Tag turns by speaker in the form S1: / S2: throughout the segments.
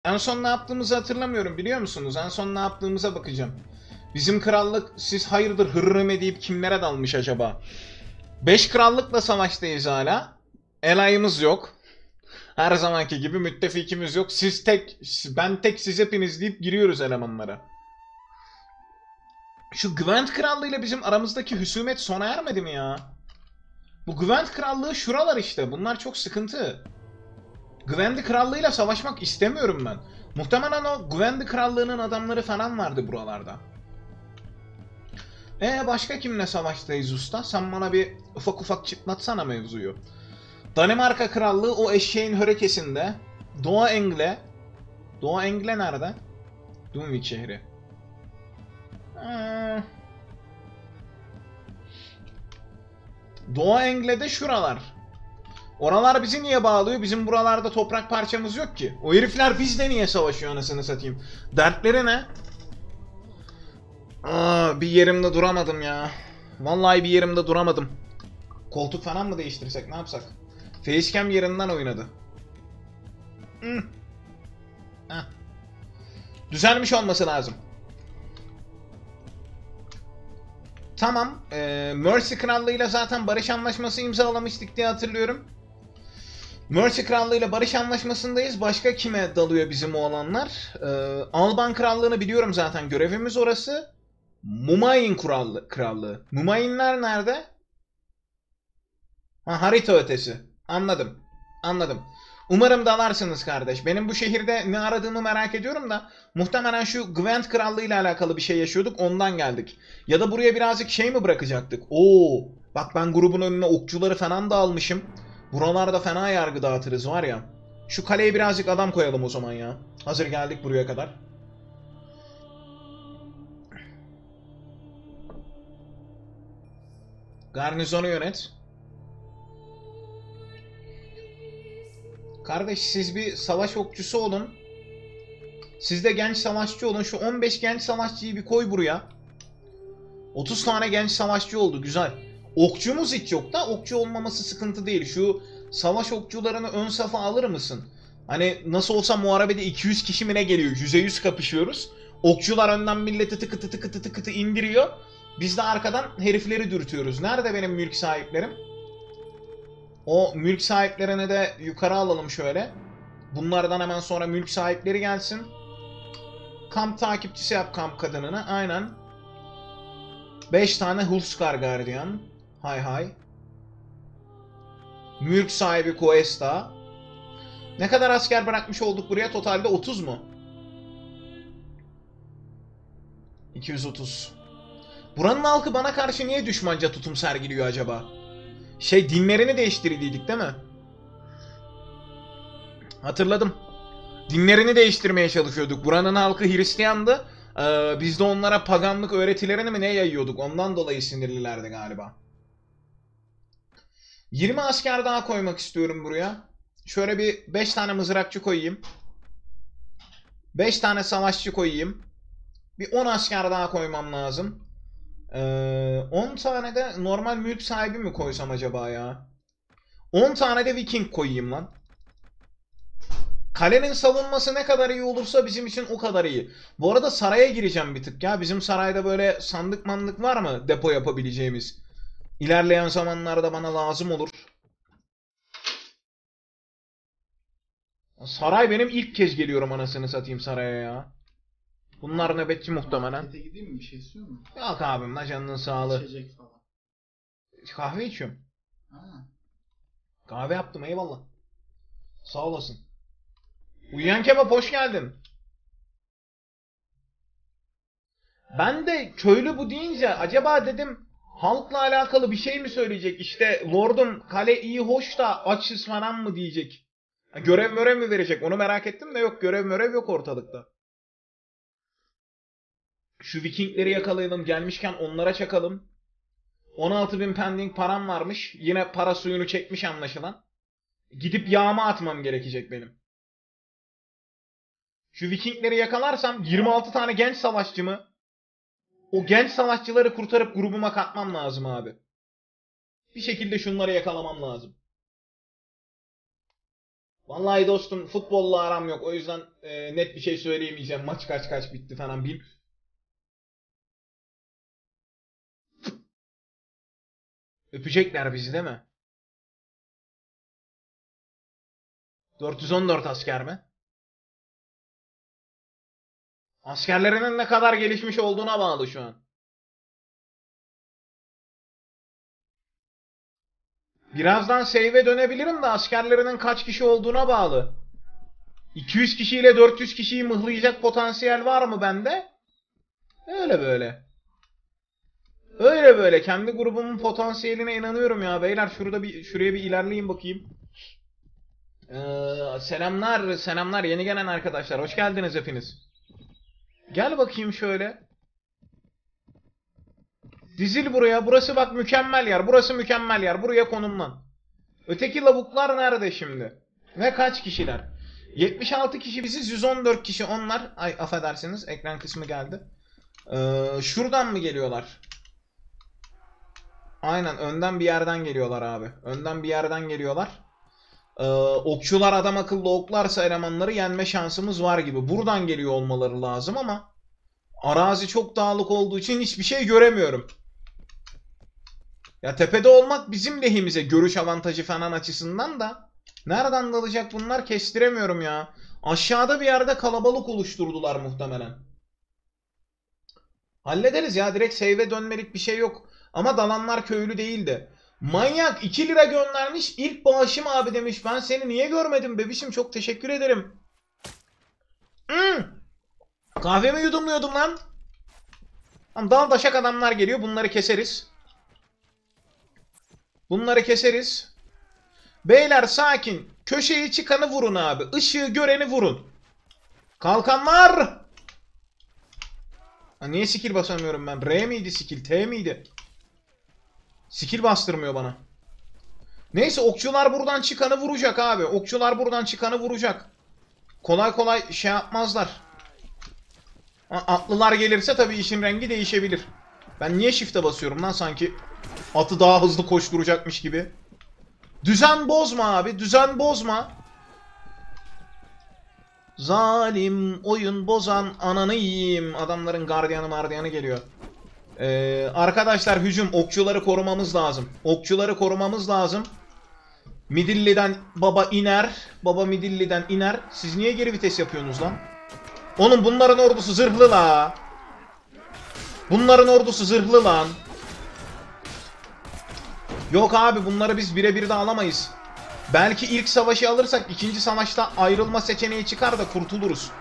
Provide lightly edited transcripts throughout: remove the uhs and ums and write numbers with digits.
S1: En son ne yaptığımızı hatırlamıyorum, biliyor musunuz? En son ne yaptığımıza bakacağım. Bizim krallık siz hayırdır hırrım deyip kimlere dalmış acaba? 5 krallıkla savaştayız hala. Elayımız yok. Her zamanki gibi müttefikimiz yok. Siz tek, ben tek, siz hepiniz deyip giriyoruz elemanlara. Şu Gwent Krallığı ile bizim aramızdaki husumet sona ermedi mi ya? Bu Gwent Krallığı şuralar işte. Bunlar çok sıkıntı. Gwent Krallığı'yla savaşmak istemiyorum ben. Muhtemelen o Gwent Krallığı'nın adamları falan vardı buralarda. Başka kimle savaştayız usta? Sen bana bir ufak ufak çıtlatsana mevzuyu. Danimarka Krallığı o eşeğin hörekesinde. Doğu Engle. Doğu Engle nerede? Dunvik şehri. Doğu Engle'de şuralar. Oralar bizi niye bağlıyor? Bizim buralarda toprak parçamız yok ki. O herifler bizle niye savaşıyor anasını satayım? Dertleri ne? Bir yerimde duramadım ya. Vallahi bir yerimde duramadım. Koltuk falan mı değiştirsek, ne yapsak? Facecam yerinden oynadı. Heh. Düzelmiş olması lazım. Tamam. Mercy Krallığı'yla zaten barış anlaşması imzalamıştık diye hatırlıyorum. Mercy Krallığı ile barış anlaşmasındayız. Başka kime dalıyor bizim oğlanlar? Alban Krallığı'nı biliyorum zaten. Görevimiz orası. Mumayin Krallığı. Mumayinler nerede? Ha, harita ötesi. Anladım. Anladım. Umarım dalarsınız kardeş. Benim bu şehirde ne aradığımı merak ediyorum da muhtemelen şu Gwent Krallığı ile alakalı bir şey yaşıyorduk, ondan geldik. Ya da buraya birazcık şey mi bırakacaktık? Oo, bak ben grubun önüne okçuları falan da almışım. Buralarda fena yargı dağıtırız var ya. Şu kaleye birazcık adam koyalım o zaman ya. Hazır geldik buraya kadar. Garnizonu yönet. Kardeş siz bir savaş okçusu olun. Siz de genç savaşçı olun. Şu 15 genç savaşçıyı bir koy buraya. 30 tane genç savaşçı oldu. Güzel. Okçumuz hiç yok da okçu olmaması sıkıntı değil. Şu savaş okçularını ön safa alır mısın? Hani nasıl olsa muharebede 200 kişi mi ne geliyor? 100'e 100 kapışıyoruz. Okçular önden milleti tıkıtı tıkıtı tıkıtı indiriyor. Biz de arkadan herifleri dürtüyoruz. Nerede benim mülk sahiplerim? O mülk sahiplerini de yukarı alalım şöyle. Bunlardan hemen sonra mülk sahipleri gelsin. Kamp takipçisi yap kamp kadınını. Aynen. 5 tane Hulskar Guardian. Hay hay. Mülk sahibi Cuesta. Ne kadar asker bırakmış olduk buraya? Totalde 30 mu? 230. Buranın halkı bana karşı niye düşmanca tutum sergiliyor acaba? Dinlerini değiştirdiydik değil mi? Hatırladım. Dinlerini değiştirmeye çalışıyorduk. Buranın halkı Hristiyandı. Biz de onlara paganlık öğretilerini mi ne yayıyorduk? Ondan dolayı sinirlilerdi galiba. 20 asker daha koymak istiyorum buraya. Şöyle bir 5 tane mızrakçı koyayım. 5 tane savaşçı koyayım. Bir 10 asker daha koymam lazım. 10 tane de normal mülk sahibi mi koysam acaba ya? 10 tane de Viking koyayım lan. Kalenin savunması ne kadar iyi olursa bizim için o kadar iyi. Bu arada saraya gireceğim bir tık ya. Bizim sarayda böyle sandık mandık var mı depo yapabileceğimiz? İlerleyen zamanlarda bana lazım olur. Saray benim ilk kez geliyorum anasını satayım saraya ya. Bunlar nöbetçi muhtemelen.
S2: Markete gideyim mi? Bir şey istiyor musun?
S1: Yok abim la canının sağlığı.
S2: İçecek falan.
S1: Kahve içiyorum.
S2: Ha.
S1: Kahve yaptım eyvallah. Sağ olasın. Uyuyan kebap hoş geldin. Ben de köylü bu deyince acaba dedim halkla alakalı bir şey mi söyleyecek? İşte lordum kale iyi hoş da açız falan mı diyecek. Görev mörev mi verecek onu merak ettim de yok, görev mörev yok ortalıkta. Şu Vikingleri yakalayalım, gelmişken onlara çakalım. 16.000 pending param varmış. Yine para suyunu çekmiş anlaşılan. Gidip yağma atmam gerekecek benim. Şu Vikingleri yakalarsam 26 tane genç savaşçımı, o genç savaşçıları kurtarıp grubuma katmam lazım abi. Bir şekilde şunları yakalamam lazım. Vallahi dostum futbolla aram yok. O yüzden net bir şey söyleyemeyeceğim. Maç kaç bitti falan bil. Öpecekler bizi değil mi? 414 asker mi? Askerlerinin ne kadar gelişmiş olduğuna bağlı şu an. Birazdan save'e dönebilirim de askerlerinin kaç kişi olduğuna bağlı. 200 kişiyle 400 kişiyi mıhlayacak potansiyel var mı bende? Öyle böyle. Öyle böyle. Kendi grubumun potansiyeline inanıyorum ya. Beyler şuraya bir ilerleyin bakayım. Selamlar, selamlar yeni gelen arkadaşlar. Hoş geldiniz hepiniz. Gel bakayım şöyle. Dizil buraya. Burası bak mükemmel yer. Burası mükemmel yer. Buraya konumlan. Öteki lavuklar nerede şimdi? Ve kaç kişiler? 76 kişi biziz. 114 kişi onlar. Ay affedersiniz. Ekran kısmı geldi. Şuradan mı geliyorlar? Aynen önden bir yerden geliyorlar abi. Önden bir yerden geliyorlar. Okçular adam akıllı oklarsa elemanları yenme şansımız var gibi. Buradan geliyor olmaları lazım ama arazi çok dağlık olduğu için hiçbir şey göremiyorum. Ya tepede olmak bizim lehimize görüş avantajı falan açısından da nereden dalacak bunlar kestiremiyorum ya. Aşağıda bir yerde kalabalık oluşturdular muhtemelen. Hallederiz ya, direkt save'e dönmelik bir şey yok. Ama dalanlar köylü değildi. Manyak 2 lira göndermiş. İlk bağışım abi demiş. Ben seni niye görmedim bebişim, çok teşekkür ederim. Kahvemi yudumluyordum lan. Tamam, dal daşak adamlar geliyor. Bunları keseriz. Bunları keseriz. Beyler sakin. Köşeyi çıkanı vurun abi. Işığı göreni vurun. Kalkanlar. Ha, niye skill basamıyorum ben? R miydi skill? T miydi? Skill bastırmıyor bana. Neyse okçular buradan çıkanı vuracak abi. Okçular buradan çıkanı vuracak. Kolay kolay şey yapmazlar. Atlılar gelirse tabii işin rengi değişebilir. Ben niye shift'e basıyorum lan sanki atı daha hızlı koşturacakmış gibi. Düzen bozma abi. Düzen bozma. Zalim oyun bozan ananı yiyeyim. Adamların gardiyanı geliyor. Arkadaşlar hücum. Okçuları korumamız lazım. Okçuları korumamız lazım. Midilli'den baba iner. Baba Midilli'den iner. Siz niye geri vites yapıyorsunuz lan? Oğlum bunların ordusu zırhlı la. Bunların ordusu zırhlı lan. Yok abi bunları biz birebir de alamayız. Belki ilk savaşı alırsak ikinci savaşta ayrılma seçeneği çıkar da kurtuluruz.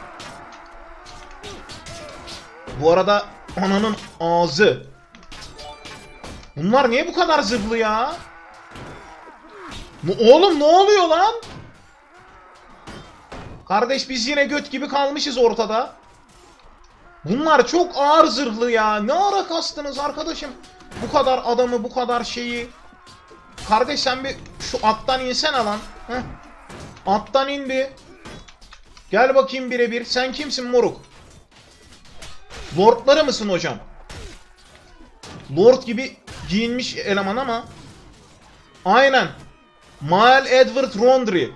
S1: Bu arada ananın ağzı. Bunlar niye bu kadar zırhlı ya? Oğlum ne oluyor lan? Kardeş biz yine göt gibi kalmışız ortada. Bunlar çok ağır zırhlı ya. Ne ara kastınız arkadaşım? Bu kadar adamı, bu kadar şeyi. Kardeş sen bir şu attan insene lan. Heh. Attan in bir. Gel bakayım birebir. Sen kimsin moruk? Lordları mısın hocam? Lord gibi giyinmiş eleman ama. Aynen. Mael Edward Rondry.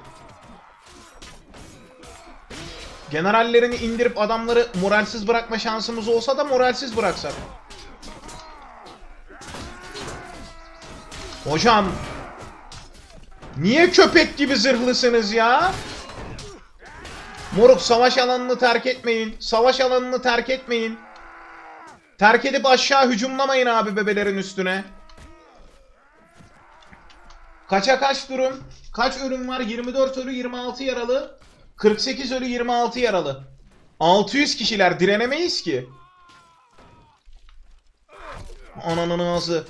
S1: Generallerini indirip adamları moralsiz bırakma şansımız olsa da moralsiz bıraksak. Hocam. Niye köpek gibi zırhlısınız ya? Moruk savaş alanını terk etmeyin. Savaş alanını terk etmeyin. Terk edip aşağı hücumlamayın abi bebelerin üstüne. Kaça kaç durum? Kaç ölüm var? 24 ölü 26 yaralı. 48 ölü 26 yaralı. 600 kişiler, direnemeyiz ki. Ananın ağzı.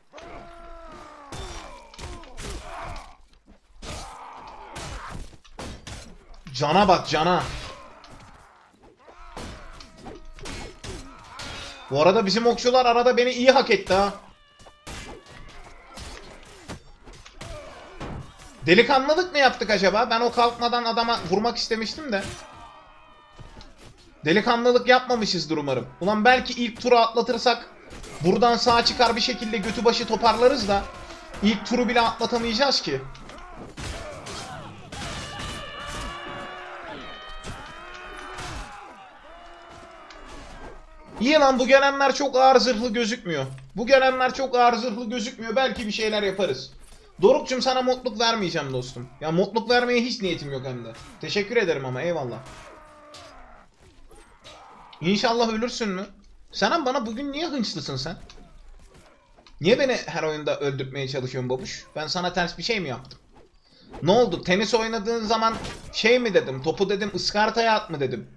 S1: Cana bak cana. Bu arada bizim okçular arada beni iyi hak etti ha. Delikanlılık mı yaptık acaba? Ben o kalkmadan adama vurmak istemiştim de. Delikanlılık yapmamışızdır umarım. Ulan belki ilk turu atlatırsak buradan sağ çıkar bir şekilde götü başı toparlarız da ilk turu bile atlatamayacağız ki. İyi lan, bu gelenler çok ağır zırhlı gözükmüyor. Bu gelenler çok ağır zırhlı gözükmüyor. Belki bir şeyler yaparız. Doruk'cum sana modluk vermeyeceğim dostum. Ya modluk vermeye hiç niyetim yok hem de. Teşekkür ederim ama eyvallah. İnşallah ölürsün mü? Sen bana bugün niye hınçlısın sen? Niye beni her oyunda öldürtmeye çalışıyorsun babuş? Ben sana ters bir şey mi yaptım? Ne oldu? Tenis oynadığın zaman şey mi dedim? Topu dedim ıskartaya at mı dedim?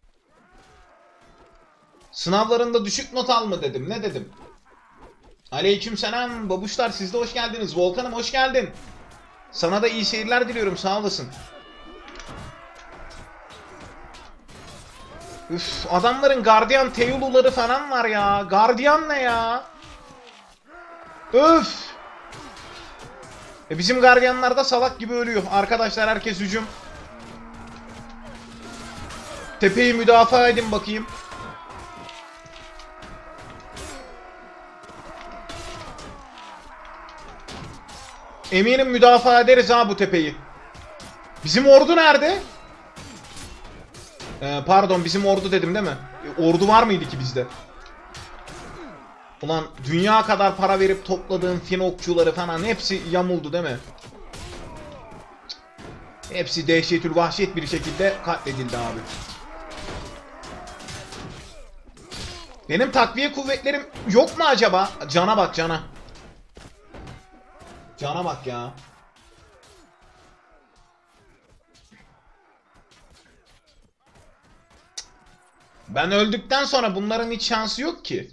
S1: Sınavlarında düşük not al mı dedim? Ne dedim? Aleykümselam babuşlar, siz de hoş geldiniz. Volkan'ım hoş geldin. Sana da iyi seyirler diliyorum, sağ olasın. Üf, adamların gardiyan Teuluları falan var ya. Gardiyan ne ya? Öf. Bizim gardiyanlar da salak gibi ölüyor. Arkadaşlar herkes hücum. Tepeyi müdafaa edin bakayım. Eminim müdafaa ederiz ha bu tepeyi. Bizim ordu nerede? Pardon, bizim ordu dedim değil mi? Ordu var mıydı ki bizde? Ulan dünya kadar para verip topladığım fin okçuları falan hepsi yamuldu değil mi? Hepsi dehşetül vahşet bir şekilde katledildi abi. Benim takviye kuvvetlerim yok mu acaba? Cana bak cana. Cana bak ya. Ben öldükten sonra bunların hiç şansı yok ki.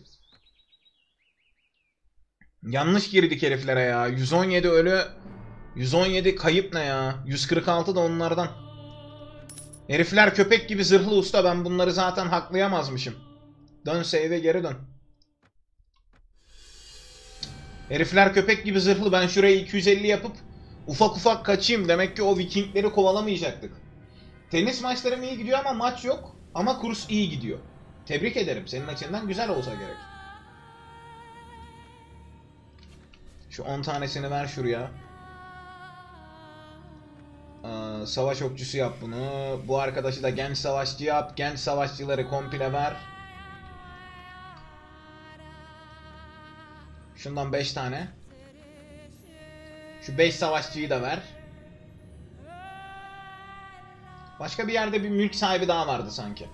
S1: Yanlış girdik heriflere ya. 117 ölü. 117 kayıp ne ya? 146 da onlardan. Herifler köpek gibi zırhlı usta. Ben bunları zaten haklayamazmışım. Dön save'e geri dön. Herifler köpek gibi zırhlı. Ben şurayı 250 yapıp ufak ufak kaçayım. Demek ki o Vikingleri kovalamayacaktık. Tenis maçlarım iyi gidiyor ama maç yok. Ama kurs iyi gidiyor. Tebrik ederim. Senin açından güzel olsa gerek. Şu 10 tanesini ver şuraya. Savaş okçusu yap bunu. Bu arkadaşı da genç savaşçı yap. Genç savaşçıları komple ver. Şundan 5 tane. Şu 5 savaşçıyı da ver. Başka bir yerde bir mülk sahibi daha vardı sanki.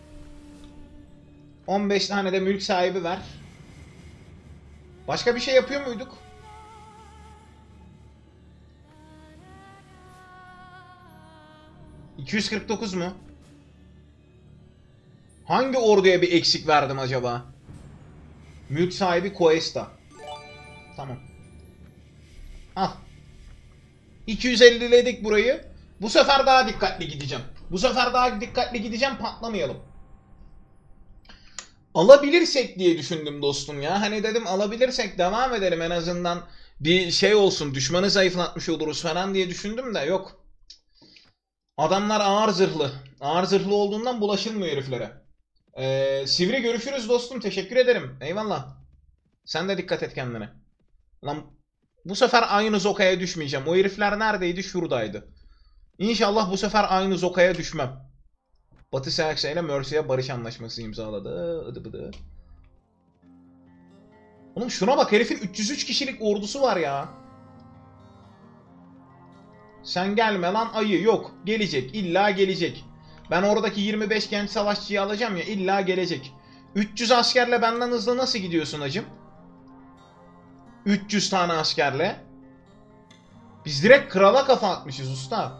S1: 15 tane de mülk sahibi ver. Başka bir şey yapıyor muyduk? ...249 mu? Hangi orduya bir eksik verdim acaba? Mülk sahibi Koesta. Tamam. Al. 250'ledik burayı. Bu sefer daha dikkatli gideceğim. Bu sefer daha dikkatli gideceğim, patlamayalım. Alabilirsek diye düşündüm dostum ya. Hani dedim alabilirsek devam edelim, en azından bir şey olsun, düşmanı zayıflatmış oluruz falan diye düşündüm de yok. Adamlar ağır zırhlı. Ağır zırhlı olduğundan bulaşılmıyor heriflere. Sivri görüşürüz dostum, teşekkür ederim. Eyvallah. Sen de dikkat et kendine. Lan bu sefer aynı zokaya düşmeyeceğim. O herifler neredeydi? Şuradaydı. İnşallah bu sefer aynı zokaya düşmem. Batı Saksya ile Mercy'ye barış anlaşması imzaladı. Idı bıdı. Oğlum şuna bak, herifin 303 kişilik ordusu var ya. Sen gelme lan ayı, yok. Gelecek, illa gelecek. Ben oradaki 25 genç savaşçıyı alacağım ya, illa gelecek. 300 askerle benden hızlı nasıl gidiyorsun hacım? 300 tane askerle. Biz direkt krala kafa atmışız usta.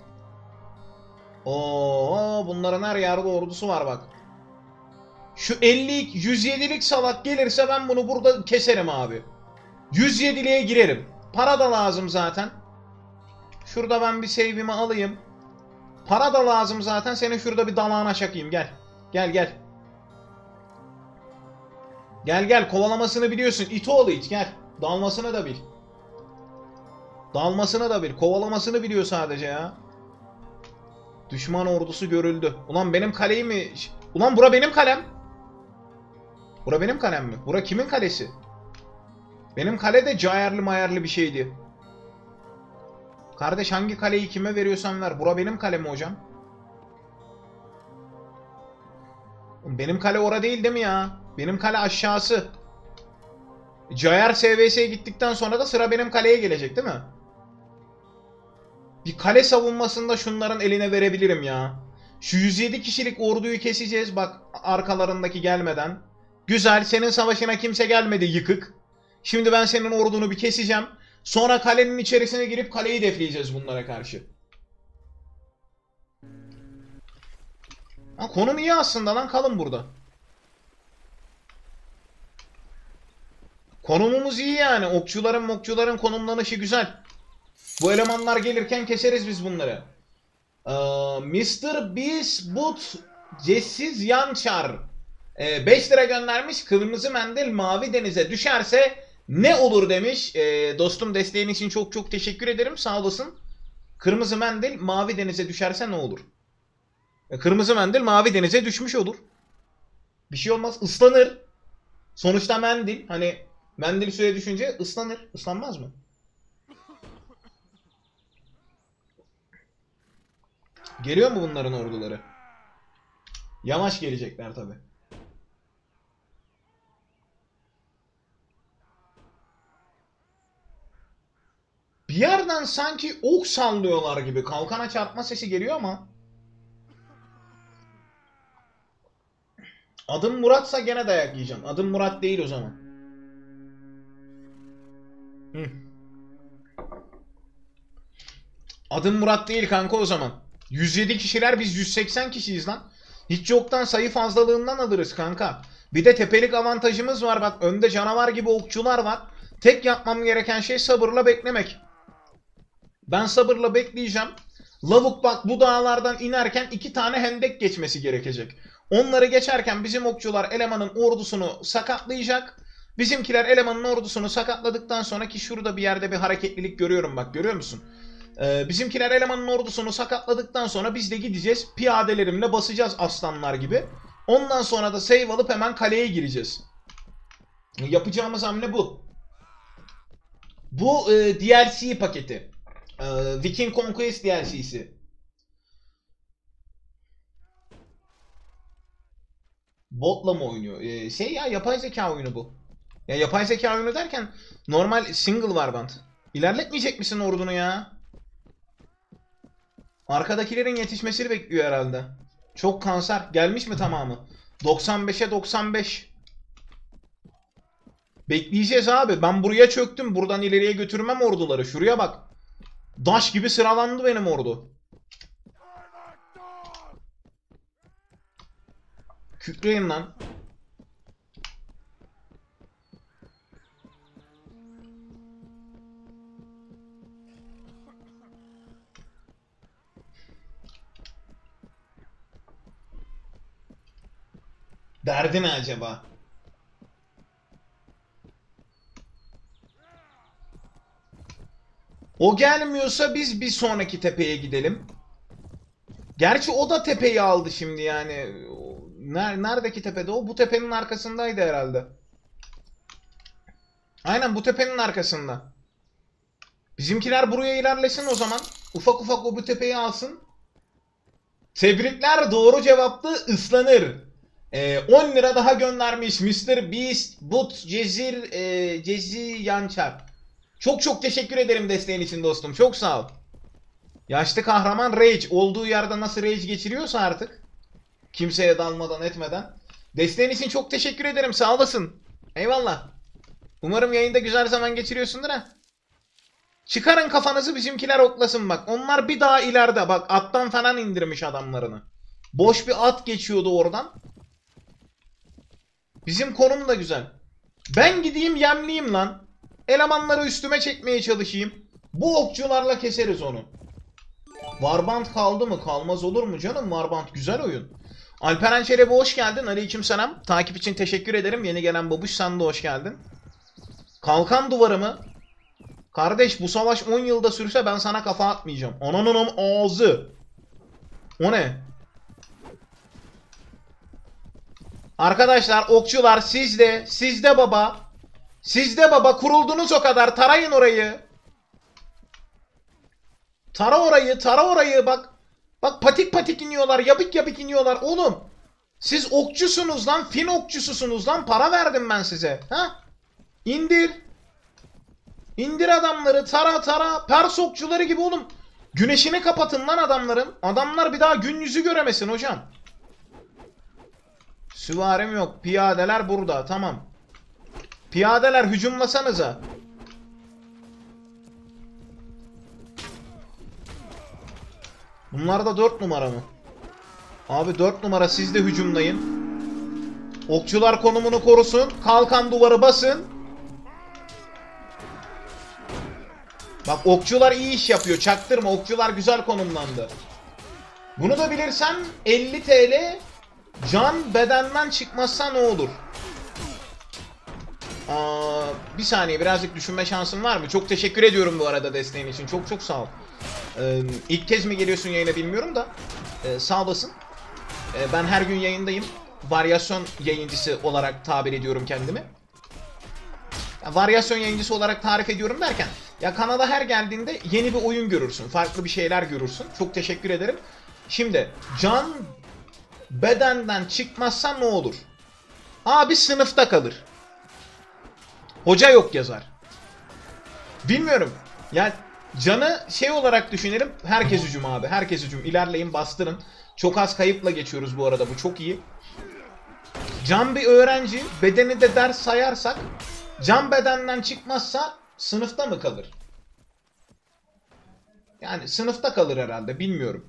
S1: Oo, bunların her yerde ordusu var bak. Şu 50'lik 107'lik salak gelirse ben bunu burada keserim abi. 107'liğe girerim. Para da lazım zaten. Şurada ben bir save'imi alayım. Para da lazım zaten. Senin şurada bir dalağına çakayım, gel. Gel gel. Gel gel, kovalamasını biliyorsun. İt oğlu it, gel. Dalmasını da bil. Dalmasını da bil. Kovalamasını biliyor sadece ya. Düşman ordusu görüldü. Ulan benim kaleyi mi? Ulan bura benim kalem. Bura benim kalem mi? Bura kimin kalesi? Benim kale de cayerli mayerli bir şeydi. Kardeş hangi kaleyi kime veriyorsan ver. Bura benim kalem hocam. Benim kale ora değil mi ya? Benim kale aşağısı. Cayer SVS'ye gittikten sonra da sıra benim kaleye gelecek değil mi? Bir kale savunmasında şunların eline verebilirim ya. Şu 107 kişilik orduyu keseceğiz bak arkalarındaki gelmeden. Güzel, senin savaşına kimse gelmedi yıkık. Şimdi ben senin ordunu bir keseceğim. Sonra kalenin içerisine girip kaleyi defleyeceğiz bunlara karşı. Ha, konum iyi aslında lan, kalın burada. Konumumuz iyi yani. Okçuların konumlanışı güzel. Bu elemanlar gelirken keseriz biz bunları. Mr. Beast Boot Cessiz Yançar 5 lira göndermiş. Kırmızı mendil mavi denize düşerse ne olur demiş. Dostum, desteğin için çok çok teşekkür ederim. Sağ olasın. Kırmızı mendil mavi denize düşerse ne olur? Kırmızı mendil mavi denize düşmüş olur. Bir şey olmaz. Islanır. Sonuçta mendil. Hani mendil suya düşünce ıslanır. Islanmaz mı? Geliyor mu bunların orduları? Yamaç gelecekler tabi. Bir yerden sanki ok sallıyorlar gibi. Kalkana çarpma sesi geliyor ama. Adım Murat'sa gene dayak yiyeceğim. Adım Murat değil o zaman. Hı. Adım Murat değil kanka o zaman. 107 kişiler, biz 180 kişiyiz lan. Hiç yoktan sayı fazlalığından alırız kanka. Bir de tepelik avantajımız var bak. Önde canavar gibi okçular var. Tek yapmam gereken şey sabırla beklemek. Ben sabırla bekleyeceğim. Lavuk bak bu dağlardan inerken 2 tane hendek geçmesi gerekecek. Onları geçerken bizim okçular elemanın ordusunu sakatlayacak. Bizimkiler elemanın ordusunu sakatladıktan sonra, ki şurada bir yerde bir hareketlilik görüyorum bak, görüyor musun? Bizimkiler elemanın ordusunu sakatladıktan sonra biz de gideceğiz. Piyadelerimle basacağız aslanlar gibi. Ondan sonra da save alıp hemen kaleye gireceğiz. Yapacağımız hamle bu. Bu DLC paketi. Viking Conquest DLC'si. Botla mı oynuyor? Ya yapay zeka oyunu bu. Ya yapay zeka oyunu derken normal single warband. İlerletmeyecek misin ordunu ya? Arkadakilerin yetişmesini bekliyor herhalde. Çok kanser. Gelmiş mi tamamı? 95'e 95. Bekleyeceğiz abi. Ben buraya çöktüm. Buradan ileriye götürmem orduları. Şuraya bak. Daş gibi sıralandı benim ordu. Kükreyin lan. Derdi ne acaba? O gelmiyorsa biz bir sonraki tepeye gidelim. Gerçi o da tepeyi aldı şimdi yani. Neredeki tepede o? Bu tepenin arkasındaydı herhalde. Aynen bu tepenin arkasında. Bizimkiler buraya ilerlesin o zaman. Ufak ufak o bu tepeyi alsın. Tebrikler, doğru cevaptı, ıslanır. 10 lira daha göndermiş Mr. Beast Boot Cezi Yançar. Çok çok teşekkür ederim desteğin için dostum. Çok sağ ol. Yaşlı kahraman Rage. Olduğu yerde nasıl Rage geçiriyorsa artık. Kimseye dalmadan etmeden. Desteğin için çok teşekkür ederim. Sağ olasın. Eyvallah. Umarım yayında güzel zaman geçiriyorsundur ha. Çıkarın kafanızı, bizimkiler oklasın bak. Onlar bir daha ileride bak, attan falan indirmiş adamlarını. Boş bir at geçiyordu oradan. Bizim konum da güzel. Ben gideyim yemleyeyim lan. Elemanları üstüme çekmeye çalışayım. Bu okçularla keseriz onu. Warband kaldı mı? Kalmaz olur mu canım? Warband güzel oyun. Alperen Çelebi hoş geldin. Aleykümselam. Takip için teşekkür ederim. Yeni gelen babuş, sen de hoş geldin. Kalkan duvarı mı? Kardeş bu savaş 10 yılda sürse ben sana kafa atmayacağım. Ananın ağzı. O ne? Arkadaşlar okçular sizde baba. Sizde baba, kuruldunuz o kadar, tarayın orayı. Tara orayı bak. Bak patik patik iniyorlar, yapık yapık iniyorlar oğlum. Siz okçusunuz lan. Fin okçususunuz lan. Para verdim ben size. Ha? İndir. İndir adamları. Tara tara. Pers okçuları gibi oğlum. Güneşini kapatın lan adamların. Adamlar bir daha gün yüzü göremesin hocam. Süvarim yok. Piyadeler burada. Tamam. Piyadeler hücumlasanıza. Bunlar da 4 numara mı? Abi 4 numara siz de hücumlayın. Okçular konumunu korusun. Kalkan duvarı basın. Bak okçular iyi iş yapıyor. Çaktırma. Okçular güzel konumlandı. Bunu da bilirsen 50 TL can bedenden çıkmazsa ne olur? Bir saniye birazcık düşünme şansın var mı? Çok teşekkür ediyorum bu arada desteğin için. Çok çok sağ ol. İlk kez mi geliyorsun yayına bilmiyorum da. Sağ olasın. Ben her gün yayındayım. Varyasyon yayıncısı olarak tabir ediyorum kendimi. Ya, varyasyon yayıncısı olarak tarif ediyorum derken ya kanala her geldiğinde yeni bir oyun görürsün. Farklı bir şeyler görürsün. Çok teşekkür ederim. Şimdi can bedenden çıkmazsa ne olur? Abi sınıfta kalır. Hoca yok yazar. Bilmiyorum. Yani canı şey olarak düşünelim. Herkes hücum abi. Herkes hücum. İlerleyin bastırın. Çok az kayıpla geçiyoruz bu arada. Bu çok iyi. Can bir öğrenci. Bedeni de ders sayarsak can bedenden çıkmazsa sınıfta mı kalır? Yani sınıfta kalır herhalde. Bilmiyorum.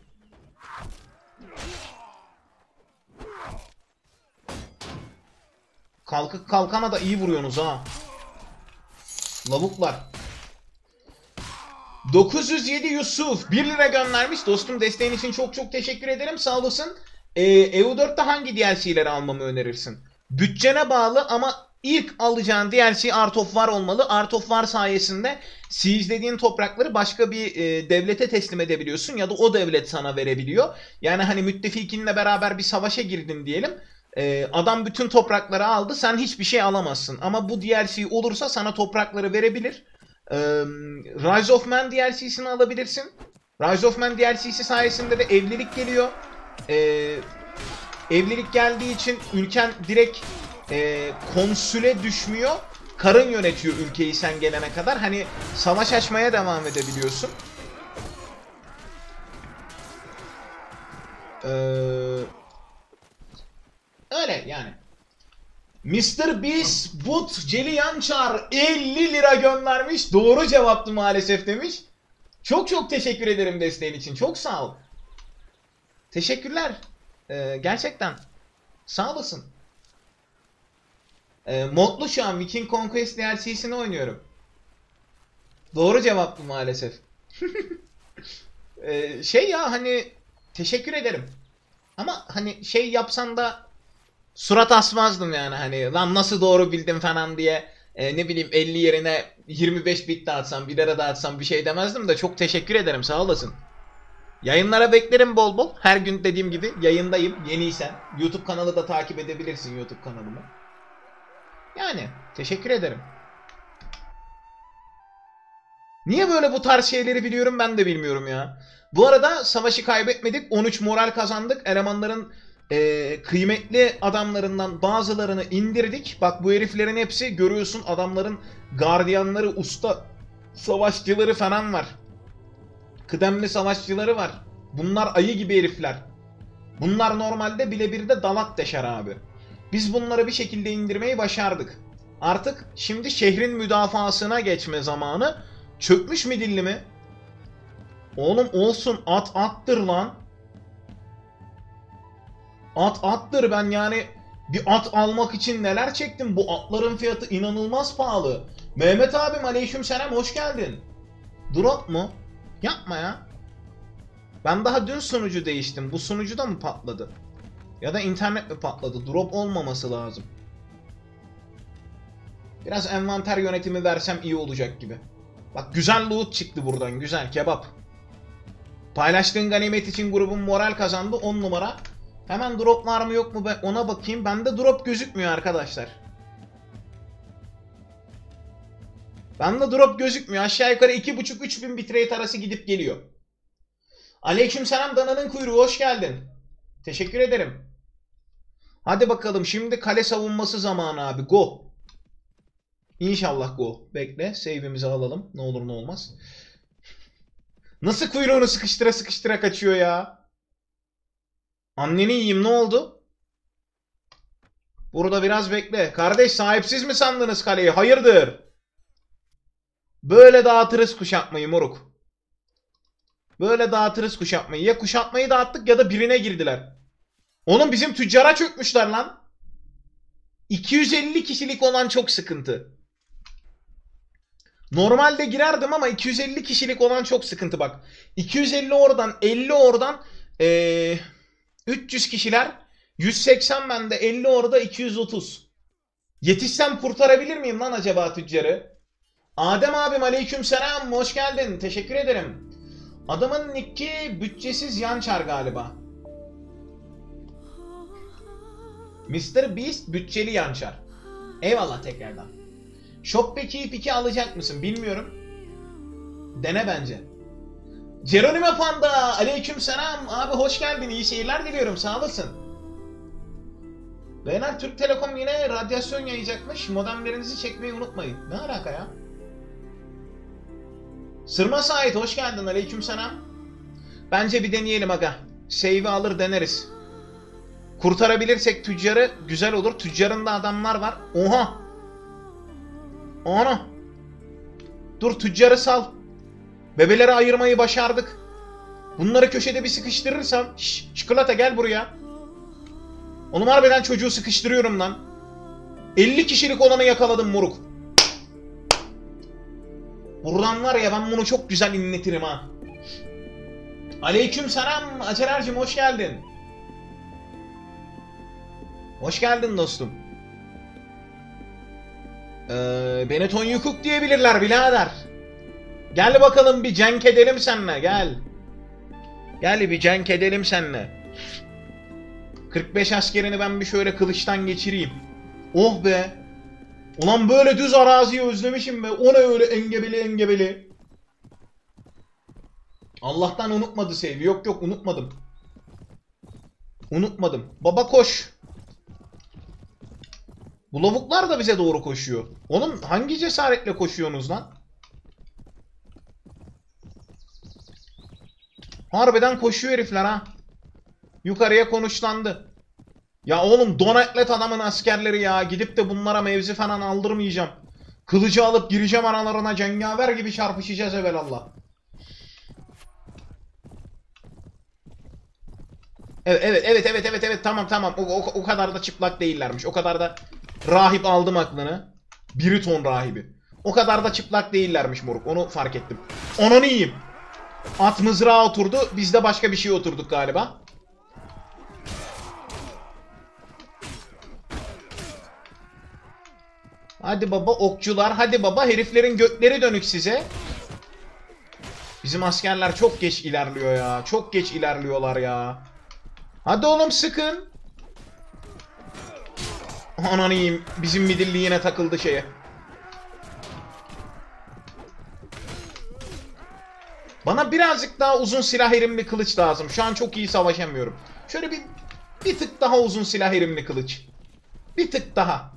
S1: Kalkana da iyi vuruyorsunuz ha. Lavuklar. 907 Yusuf 1 lira göndermiş. Dostum desteğin için çok çok teşekkür ederim. Sağ olasın. EU4'te hangi DLC'leri almamı önerirsin? Bütçene bağlı ama ilk alacağın DLC Art of War olmalı. Art of War sayesinde siege'lediğin toprakları başka bir devlete teslim edebiliyorsun ya da o devlet sana verebiliyor. Yani hani müttefikinle beraber bir savaşa girdin diyelim. Adam bütün toprakları aldı. Sen hiçbir şey alamazsın. Ama bu DLC olursa sana toprakları verebilir. Rise of Man DLC'sini alabilirsin. Rise of Man DLC'si sayesinde de evlilik geliyor. Evlilik geldiği için ülken direkt konsüle düşmüyor. Karın yönetiyor ülkeyi sen gelene kadar. Hani savaş açmaya devam edebiliyorsun. Öyle yani. Mr. Beast But Celi Yançar 50 lira göndermiş. Doğru cevaptı maalesef demiş. Çok çok teşekkür ederim desteğin için. Çok sağ ol. Teşekkürler. Gerçekten. Sağ olasın. Modlu şu an Viking Conquest DLC'sini oynuyorum. Doğru cevaptı maalesef. Şey ya hani teşekkür ederim. Ama hani şey yapsan da surat asmazdım yani hani lan nasıl doğru bildim falan diye ne bileyim 50 yerine 25 bit dağıtsam 1 lira dağıtsam bir şey demezdim de çok teşekkür ederim sağ olasın. Yayınlara beklerim bol bol. Her gün dediğim gibi yayındayım yeniysen. YouTube kanalı da takip edebilirsin YouTube kanalımı. Yani teşekkür ederim. Niye böyle bu tarz şeyleri biliyorum ben de bilmiyorum ya. Bu arada savaşı kaybetmedik. 13 moral kazandık. Elemanların kıymetli adamlarından bazılarını indirdik. Bak bu heriflerin hepsi görüyorsun adamların gardiyanları, usta savaşçıları falan var. Kıdemli savaşçıları var. Bunlar ayı gibi herifler. Bunlar normalde bile bir de dalat deşer abi. Biz bunları bir şekilde indirmeyi başardık. Artık şimdi şehrin müdafasına geçme zamanı. Çökmüş mü dilli mi? Oğlum olsun at attır lan. At attır ben yani bir at almak için neler çektim. Bu atların fiyatı inanılmaz pahalı. Mehmet abim aleykümselam hoş geldin. Drop mu? Yapma ya. Ben daha dün sunucu değiştim. Bu sunucu da mı patladı? Ya da internet mi patladı? Drop olmaması lazım. Biraz envanter yönetimi versem iyi olacak gibi. Bak güzel loot çıktı buradan. Güzel kebap. Paylaştığın ganimet için grubun moral kazandı. 10 numara. Hemen drop var mı yok mu ben ona bakayım. Bende drop gözükmüyor arkadaşlar. Bende drop gözükmüyor. Aşağı yukarı 2.5-3 bin bitrate arası gidip geliyor. Aleykümselam dananın kuyruğu hoş geldin. Teşekkür ederim. Hadi bakalım şimdi kale savunması zamanı abi. Go. İnşallah go. Bekle. Save'imizi alalım. Ne olur ne olmaz. Nasıl kuyruğunu sıkıştıra sıkıştıra kaçıyor ya? Anneni yiyeyim, ne oldu? Burada biraz bekle. Kardeş, sahipsiz mi sandınız kaleyi? Hayırdır? Böyle dağıtırız kuşatmayı moruk. Böyle dağıtırız kuşatmayı. Ya kuşatmayı dağıttık ya da birine girdiler. Oğlum bizim tüccara çökmüşler lan. 250 kişilik olan çok sıkıntı. Normalde girerdim ama 250 kişilik olan çok sıkıntı bak. 250 oradan, 50 oradan, 300 kişiler, 180 bende, 50 orada, 230. Yetişsem kurtarabilir miyim lan acaba tüccarı? Adem abim aleykümselam, hoş geldin. Teşekkür ederim. Adamın nicki bütçesiz yançar galiba. Mr. Beast bütçeli yançar. Eyvallah tekrardan. Shop'taki piki alacak mısın? Bilmiyorum. Dene bence. Geronimo Panda aleykümselam. Abi hoş geldin. İyi seyirler diliyorum. Sağ olasın. Beyler, Türk Telekom yine radyasyon yayacakmış. Modemlerinizi çekmeyi unutmayın. Ne alaka ya? Sırma Sait hoş geldin. Aleykümselam. Bence bir deneyelim aga. Save'i alır deneriz. Kurtarabilirsek tüccarı güzel olur. Tüccarında adamlar var. Oha. Ana. Dur, tüccarı sal. Bebeleri ayırmayı başardık. Bunları köşede bir sıkıştırırsam. Şşş, çikolata gel buraya. Oğlum harbiden çocuğu sıkıştırıyorum lan. 50 kişilik olanı yakaladım moruk. Buradan var ya, ben bunu çok güzel inletirim ha. Aleykümselam Acerer'cim, hoş geldin. Hoş geldin dostum. Beni Tony Cook diyebilirler birader. Gel bakalım bir cenk edelim seninle, gel. Gel bir cenk edelim seninle. 45 askerini ben bir şöyle kılıçtan geçireyim. Oh be. Ulan böyle düz araziyi özlemişim be. O ne öyle engebeli engebeli. Allah'tan unutmadı save. Yok yok, unutmadım. Unutmadım. Baba koş. Bu lavuklar da bize doğru koşuyor. Oğlum hangi cesaretle koşuyorsunuz lan? Harbiden koşuyor herifler ha. Yukarıya konuşlandı. Ya oğlum, donatlet adamın askerleri ya. Gidip de bunlara mevzi falan aldırmayacağım. Kılıcı alıp gireceğim aralarına, cengaver gibi çarpışacağız evelallah. Evet, tamam. O kadar da çıplak değillermiş. O kadar da rahip, aldım aklını. Biriton rahibi. O kadar da çıplak değillermiş moruk. Onu fark ettim. Ananı yiyeyim. At mızrağı oturdu. Biz de başka bir şey oturduk galiba. Hadi baba okçular. Hadi baba, heriflerin gökleri dönük size. Bizim askerler çok geç ilerliyor ya. Çok geç ilerliyorlar ya. Hadi oğlum sıkın. Ananı yiyeyim. Bizim midilli yine takıldı şeye. Bana birazcık daha uzun silah erimli kılıç lazım. Şu an çok iyi savaşamıyorum. Şöyle bir tık daha uzun silah erimli kılıç. Bir tık daha.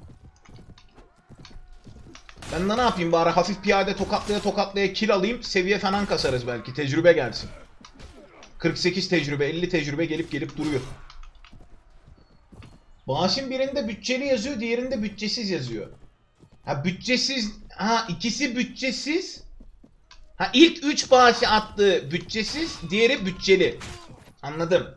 S1: Ben de ne yapayım bari, hafif piyade tokatlaya kill alayım. Seviye falan kasarız belki. Tecrübe gelsin. 48 tecrübe, 50 tecrübe gelip duruyor. Bağışın birinde bütçeli yazıyor, diğerinde bütçesiz yazıyor. Ha bütçesiz, ha ikisi bütçesiz. Ha ilk 3 bağışı attı bütçesiz, diğeri bütçeli. Anladım.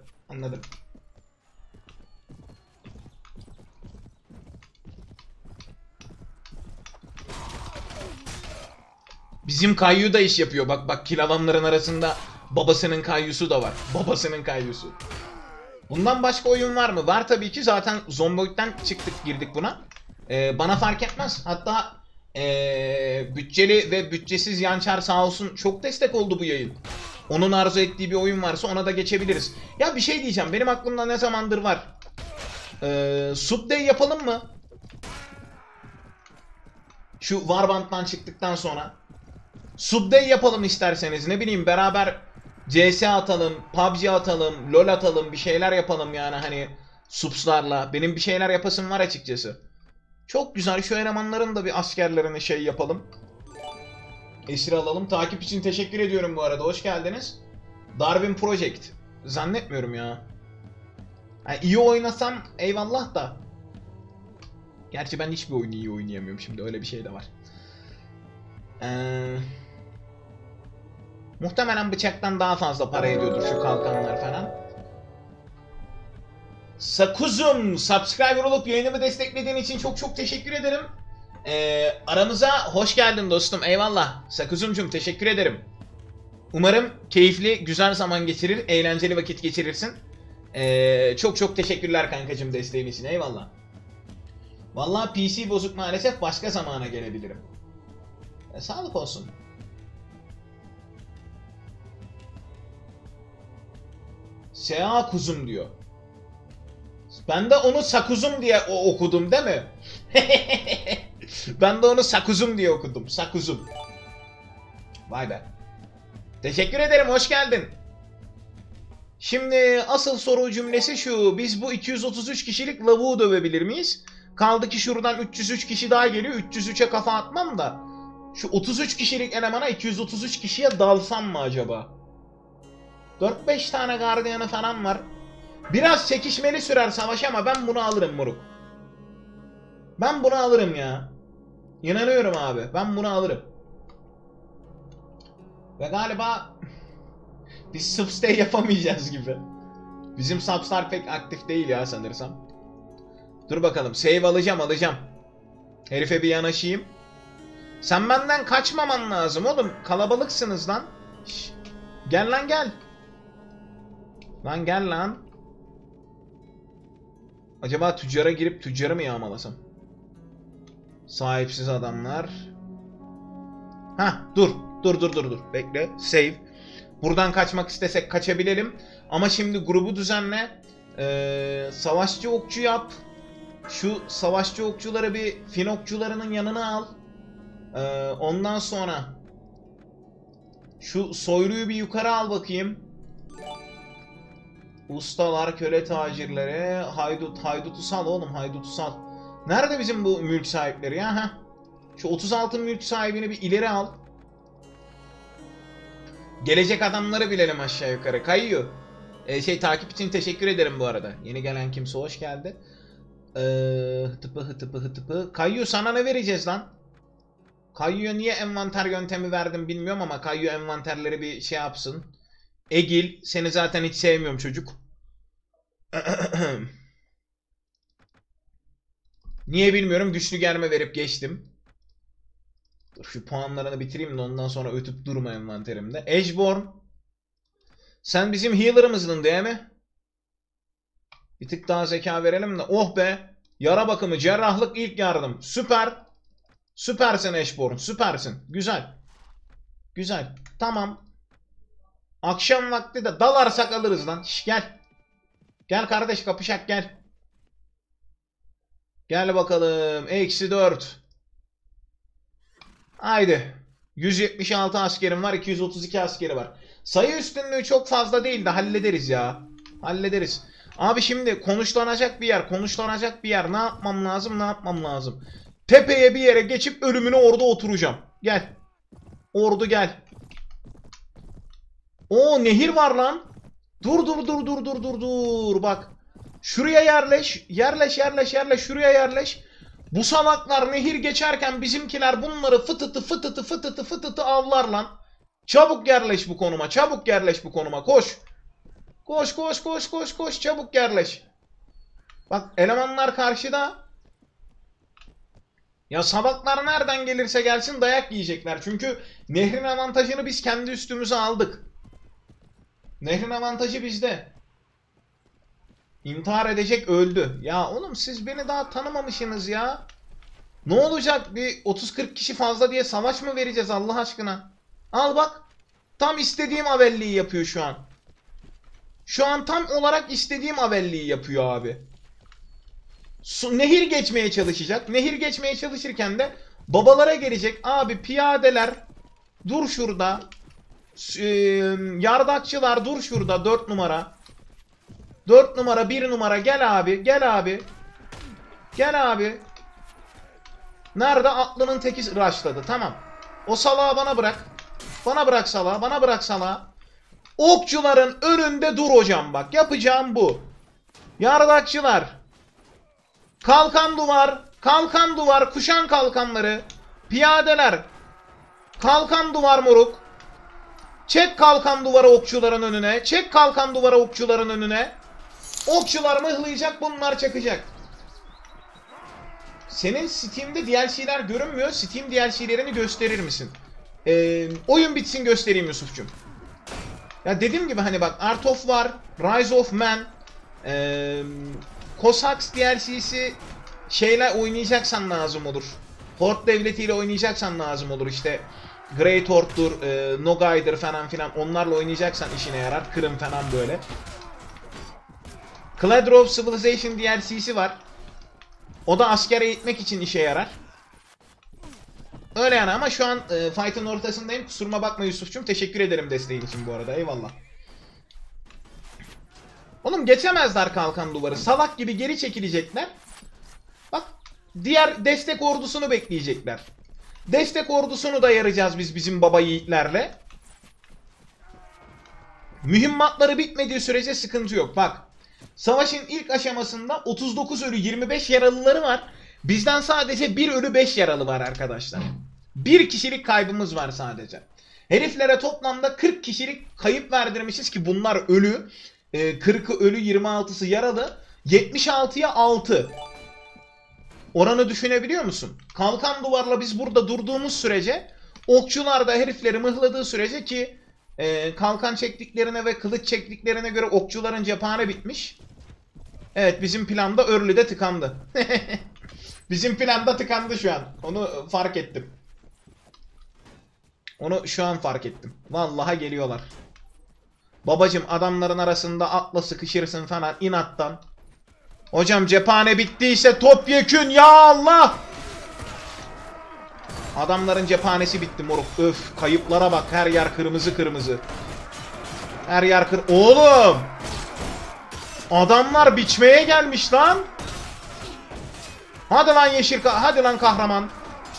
S1: Bizim Kayyu da iş yapıyor. Bak kill alanların arasında babasının Kayyusu da var. Babasının Kayyusu. Bundan başka oyun var mı? Var tabii ki. Zaten Zomboid'den çıktık girdik buna. Bana fark etmez. Hatta bütçeli ve bütçesiz yançar sağ olsun çok destek oldu bu yayın. Onun arzu ettiği bir oyun varsa ona da geçebiliriz. Ya bir şey diyeceğim. Benim aklımda ne zamandır var. Subday yapalım mı? Şu Warband'dan çıktıktan sonra. Subday yapalım isterseniz. Ne bileyim, beraber CS atalım, PUBG atalım, LoL atalım, bir şeyler yapalım yani hani. Supslarla. Benim bir şeyler yapasım var açıkçası. Çok güzel. Şu elemanların da bir askerlerini şey yapalım. Esir alalım. Takip için teşekkür ediyorum bu arada. Hoş geldiniz. Darwin Project. Zannetmiyorum ya. Yani iyi oynasam eyvallah da. Gerçi ben hiçbir oyunu iyi oynayamıyorum şimdi. Öyle bir şey de var. Muhtemelen bıçaktan daha fazla para ediyordur şu kalkanlar falan. Sakuzum, subscriber olup yayınımı desteklediğin için çok çok teşekkür ederim. Aramıza hoş geldin dostum. Eyvallah. Sakuzumcum teşekkür ederim. Umarım keyifli, güzel zaman geçirir, eğlenceli vakit geçirirsin. Çok çok teşekkürler kankacım desteğin için. Eyvallah. Vallahi PC bozuk maalesef, başka zamana gelebilirim. Sağlık olsun. Sea kuzum diyor. Ben de onu sakuzum diye okudum değil mi? Ben de onu sakuzum diye okudum. Sakuzum. Vay be. Teşekkür ederim, hoş geldin. Şimdi asıl soru cümlesi şu. Biz bu 233 kişilik lavuğu dövebilir miyiz? Kaldı ki şuradan 303 kişi daha geliyor. 303'e kafa atmam da. Şu 33 kişilik elemana 233 kişiye dalsam mı acaba? 4-5 tane gardiyanı falan var. Biraz çekişmeli sürer savaş ama ben bunu alırım moruk. Ben bunu alırım ya. İnanıyorum abi. Ben bunu alırım. Ve galiba biz substay yapamayacağız gibi. Bizim substar pek aktif değil ya sanırsam. Dur bakalım. Save alacağım. Herife bir yanaşayım. Sen benden kaçmaman lazım oğlum. Kalabalıksınız lan. Şş. Gel lan gel. Lan gel lan. Acaba tüccara girip tüccarı mı yağmalasam? Sahipsiz adamlar. Hah dur. Bekle. Save. Buradan kaçmak istesek kaçabilelim. Ama şimdi grubu düzenle. Savaşçı okçu yap. Şu savaşçı okçuları bir fin okçularının yanına al. Ondan sonra şu soyluyu bir yukarı al bakayım. Ustalar, köle tacirleri, haydutu sal oğlum, haydutu sal. Nerede bizim bu mülk sahipleri ya? Heh. Şu 36 mülk sahibini bir ileri al. Gelecek adamları bilelim aşağı yukarı. Kayıyor. Takip için teşekkür ederim bu arada. Yeni gelen kimse hoş geldi. Hıtıpı. Kayıyor, sana ne vereceğiz lan? Kayıyor niye envanter yöntemi verdim bilmiyorum ama Kayıyor envanterleri bir şey yapsın. Egil, seni zaten hiç sevmiyorum çocuk. Niye bilmiyorum, güçlü germe verip geçtim. Dur şu puanlarını bitireyim de ondan sonra ötüp durma envanterimde. Edgeborn. Sen bizim healer'ımızdın değil mi? Bir tık daha zeka verelim de. Oh be. Yara bakımı, cerrahlık, ilk yardım. Süper. Süpersin Edgeborn. Süpersin. Güzel. Tamam. Akşam vakti de dalarsak alırız lan. Şş, gel. Gel kardeş kapışak gel. Gel bakalım. -4. Haydi. 176 askerim var. 232 askeri var. Sayı üstünlüğü çok fazla değil de hallederiz ya. Hallederiz. Abi şimdi konuşlanacak bir yer. Ne yapmam lazım? Tepeye bir yere geçip ölümüne orada oturacağım. Gel. Ordu gel. Oo nehir var lan. Dur. Bak. Şuraya yerleş. Şuraya yerleş. Bu salaklar nehir geçerken bizimkiler bunları fıtıtı avlar lan. Çabuk yerleş bu konuma. Koş. Koş. Çabuk yerleş. Bak elemanlar karşıda. Ya salaklar nereden gelirse gelsin dayak yiyecekler. Çünkü nehrin avantajını biz kendi üstümüze aldık. Nehrin avantajı bizde. İntihar edecek öldü. Ya oğlum siz beni daha tanımamışsınız ya. Ne olacak bir 30-40 kişi fazla diye savaş mı vereceğiz Allah aşkına? Al bak. Tam istediğim avelliği yapıyor şu an. Şu an tam olarak istediğim avelliği yapıyor abi. Nehir geçmeye çalışacak. Nehir geçmeye çalışırken de babalara gelecek. Abi piyadeler dur şurada. Yardakçılar dur şurada 4 numara. 4 numara 1 numara gel abi. Gel abi. Gel abi. Nerede? Atlının teki rushladı. Tamam. O salağı bana bırak. Bana bırak salağı. Bana bırak salağı. Okçuların önünde dur hocam bak. Yapacağım bu. Yardakçılar. Kalkan duvar. Kalkan duvar. Kuşan kalkanları. Piyadeler. Kalkan duvar moruk. Çek kalkan duvara okçuların önüne. Çek kalkan duvara okçuların önüne. Okçular mıhlayacak, bunlar çakacak. Senin Steam'de DLC'ler görünmüyor. Steam DLC'lerini gösterir misin? Oyun bitsin göstereyim Yusuf'cum. Ya dediğim gibi hani bak Art of War, Rise of Man, Cossacks DLC'si şeyle oynayacaksan lazım olur. Horde devletiyle oynayacaksan lazım olur işte. Great Horde'dur, Nogai'dir falan filan, onlarla oynayacaksan işine yarar. Kırım falan böyle. Cladrove Civilization DLC'si var. O da asker eğitmek için işe yarar. Öyle yani ama şu an fight'ın ortasındayım. Kusuruma bakma Yusuf'cum. Teşekkür ederim desteğin için bu arada. Eyvallah. Oğlum geçemezler kalkan duvarı. Salak gibi geri çekilecekler. Bak diğer destek ordusunu bekleyecekler. Destek ordusunu da yarayacağız biz bizim baba yiğitlerle. Mühimmatları bitmediği sürece sıkıntı yok. Bak savaşın ilk aşamasında 39 ölü 25 yaralıları var. Bizden sadece 1 ölü 5 yaralı var arkadaşlar. 1 kişilik kaybımız var sadece. Heriflere toplamda 40 kişilik kayıp verdirmişiz ki bunlar ölü. 40'ı ölü 26'sı yaralı. 76'ya 6. Oranı düşünebiliyor musun? Kalkan duvarla biz burada durduğumuz sürece, okçular da herifleri mıhladığı sürece ki kalkan çektiklerine ve kılıç çektiklerine göre okçuların cephane bitmiş. Evet bizim planda Early'de tıkandı. Bizim planda tıkandı şu an. Onu fark ettim. Onu şu an fark ettim. Vallahi geliyorlar. Babacım adamların arasında atla sıkışırsın falan inattan. Hocam cephane bittiyse topyekün ya Allah. Adamların cephanesi bitti moruk. Öf kayıplara bak, her yer kırmızı kırmızı. Her yer Oğlum! Adamlar biçmeye gelmiş lan. Hadi lan yeşil hadi lan kahraman.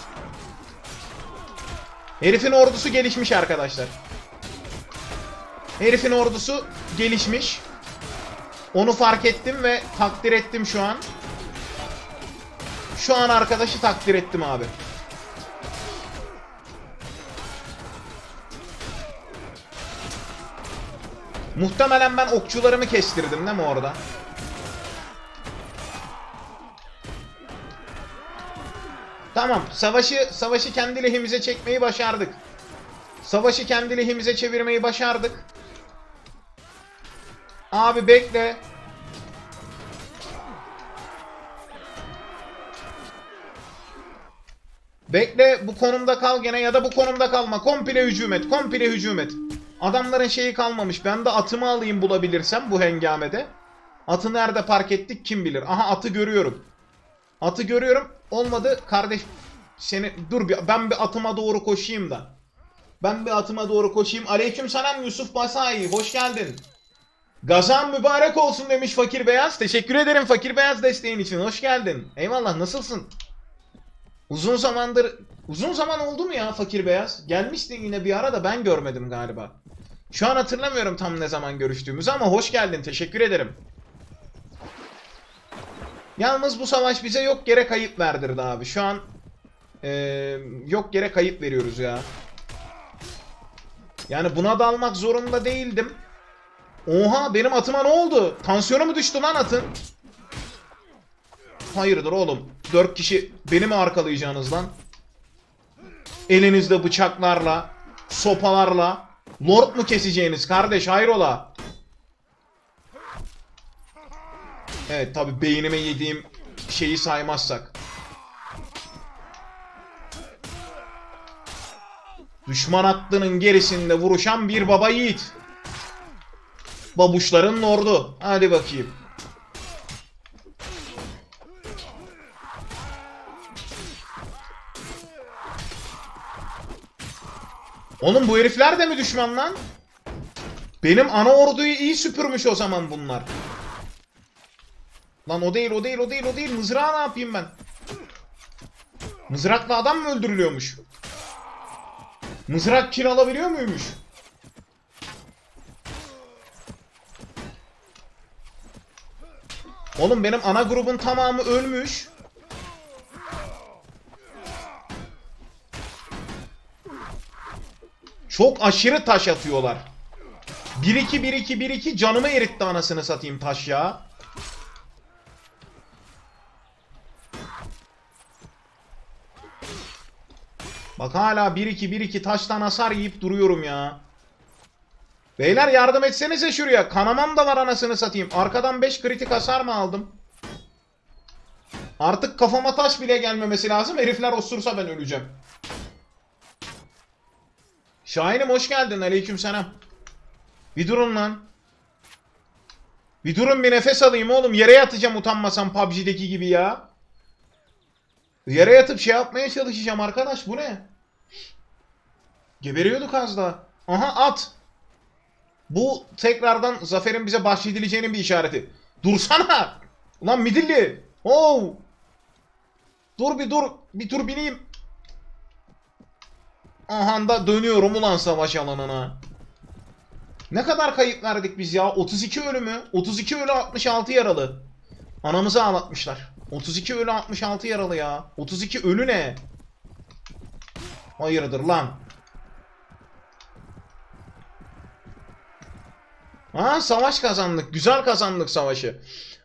S1: Herifin ordusu gelişmiş arkadaşlar. Herifin ordusu gelişmiş. Onu fark ettim ve takdir ettim şu an. Şu an arkadaşı takdir ettim abi. Muhtemelen ben okçularımı kestirdim değil mi orada? Tamam, savaşı kendi lehimize çekmeyi başardık. Savaşı kendi lehimize çevirmeyi başardık. Abi bekle. Bekle, bu konumda kal gene ya da bu konumda kalma. Komple hücum et, komple hücum et. Adamların şeyi kalmamış. Ben de atımı alayım bulabilirsem bu hengamede. Atı nerede park ettik kim bilir. Aha atı görüyorum. Atı görüyorum. Olmadı kardeş. Dur ben bir atıma doğru koşayım da. Ben bir atıma doğru koşayım. Aleykümselam Yusuf Basai. Hoş geldin. Gazan mübarek olsun demiş Fakir Beyaz. Teşekkür ederim Fakir Beyaz desteğin için. Hoş geldin. Eyvallah, nasılsın? Uzun zaman oldu mu ya Fakir Beyaz? Gelmiştin yine bir ara da ben görmedim galiba. Şu an hatırlamıyorum tam ne zaman görüştüğümüzü ama hoş geldin. Teşekkür ederim. Yalnız bu savaş bize yok yere kayıp verdirdi abi. Şu an yok yere kayıp veriyoruz ya. Yani buna dalmak zorunda değildim. Oha benim atıma ne oldu? Tansiyonu mu düştü lan atın? Hayırdır oğlum? 4 kişi beni mi arkalayacaksınız lan? Elinizde bıçaklarla, sopalarla lord mu keseceğiniz kardeş, hayrola? Evet tabi beynime yediğim şeyi saymazsak. Düşman hattının gerisinde vuruşan bir baba yiğit. Babuşların lordu. Hadi bakayım. Oğlum bu herifler de mi düşman lan? Benim ana orduyu iyi süpürmüş o zaman bunlar. Lan o değil, o değil, o değil, o değil. Mızrağı ne yapayım ben? Mızrakla adam mı öldürülüyormuş? Mızrak kill alabiliyor muymuş? Oğlum benim ana grubun tamamı ölmüş. Çok aşırı taş atıyorlar. 1-2 1-2 1-2 canımı eritti anasını satayım taş ya. Bak hala 1-2 1-2 taştan hasar yiyip duruyorum ya. Beyler yardım etsenize şuraya. Kanamam da var anasını satayım. Arkadan 5 kritik hasar mı aldım? Artık kafama taş bile gelmemesi lazım. Herifler osursa ben öleceğim. Şahin'im hoş geldin. Aleykümselam. Bir durun lan. Bir durun, bir nefes alayım oğlum. Yere yatacağım utanmasam PUBG'deki gibi ya. Yere yatıp şey yapmaya çalışacağım arkadaş. Bu ne? Geberiyorduk az daha. Aha at. Bu tekrardan zaferin bize bahşedileceğinin bir işareti. Dursana. Ulan midilli. Oh. Dur bir dur. Bir tur bineyim. Aha da dönüyorum ulan savaş alanına. Ne kadar kayıp verdik biz ya? 32 ölümü. 32 ölü 66 yaralı. Anamızı ağlatmışlar. 32 ölü 66 yaralı ya. 32 ölü ne? Hayırdır lan? Ha, savaş kazandık. Güzel kazandık savaşı.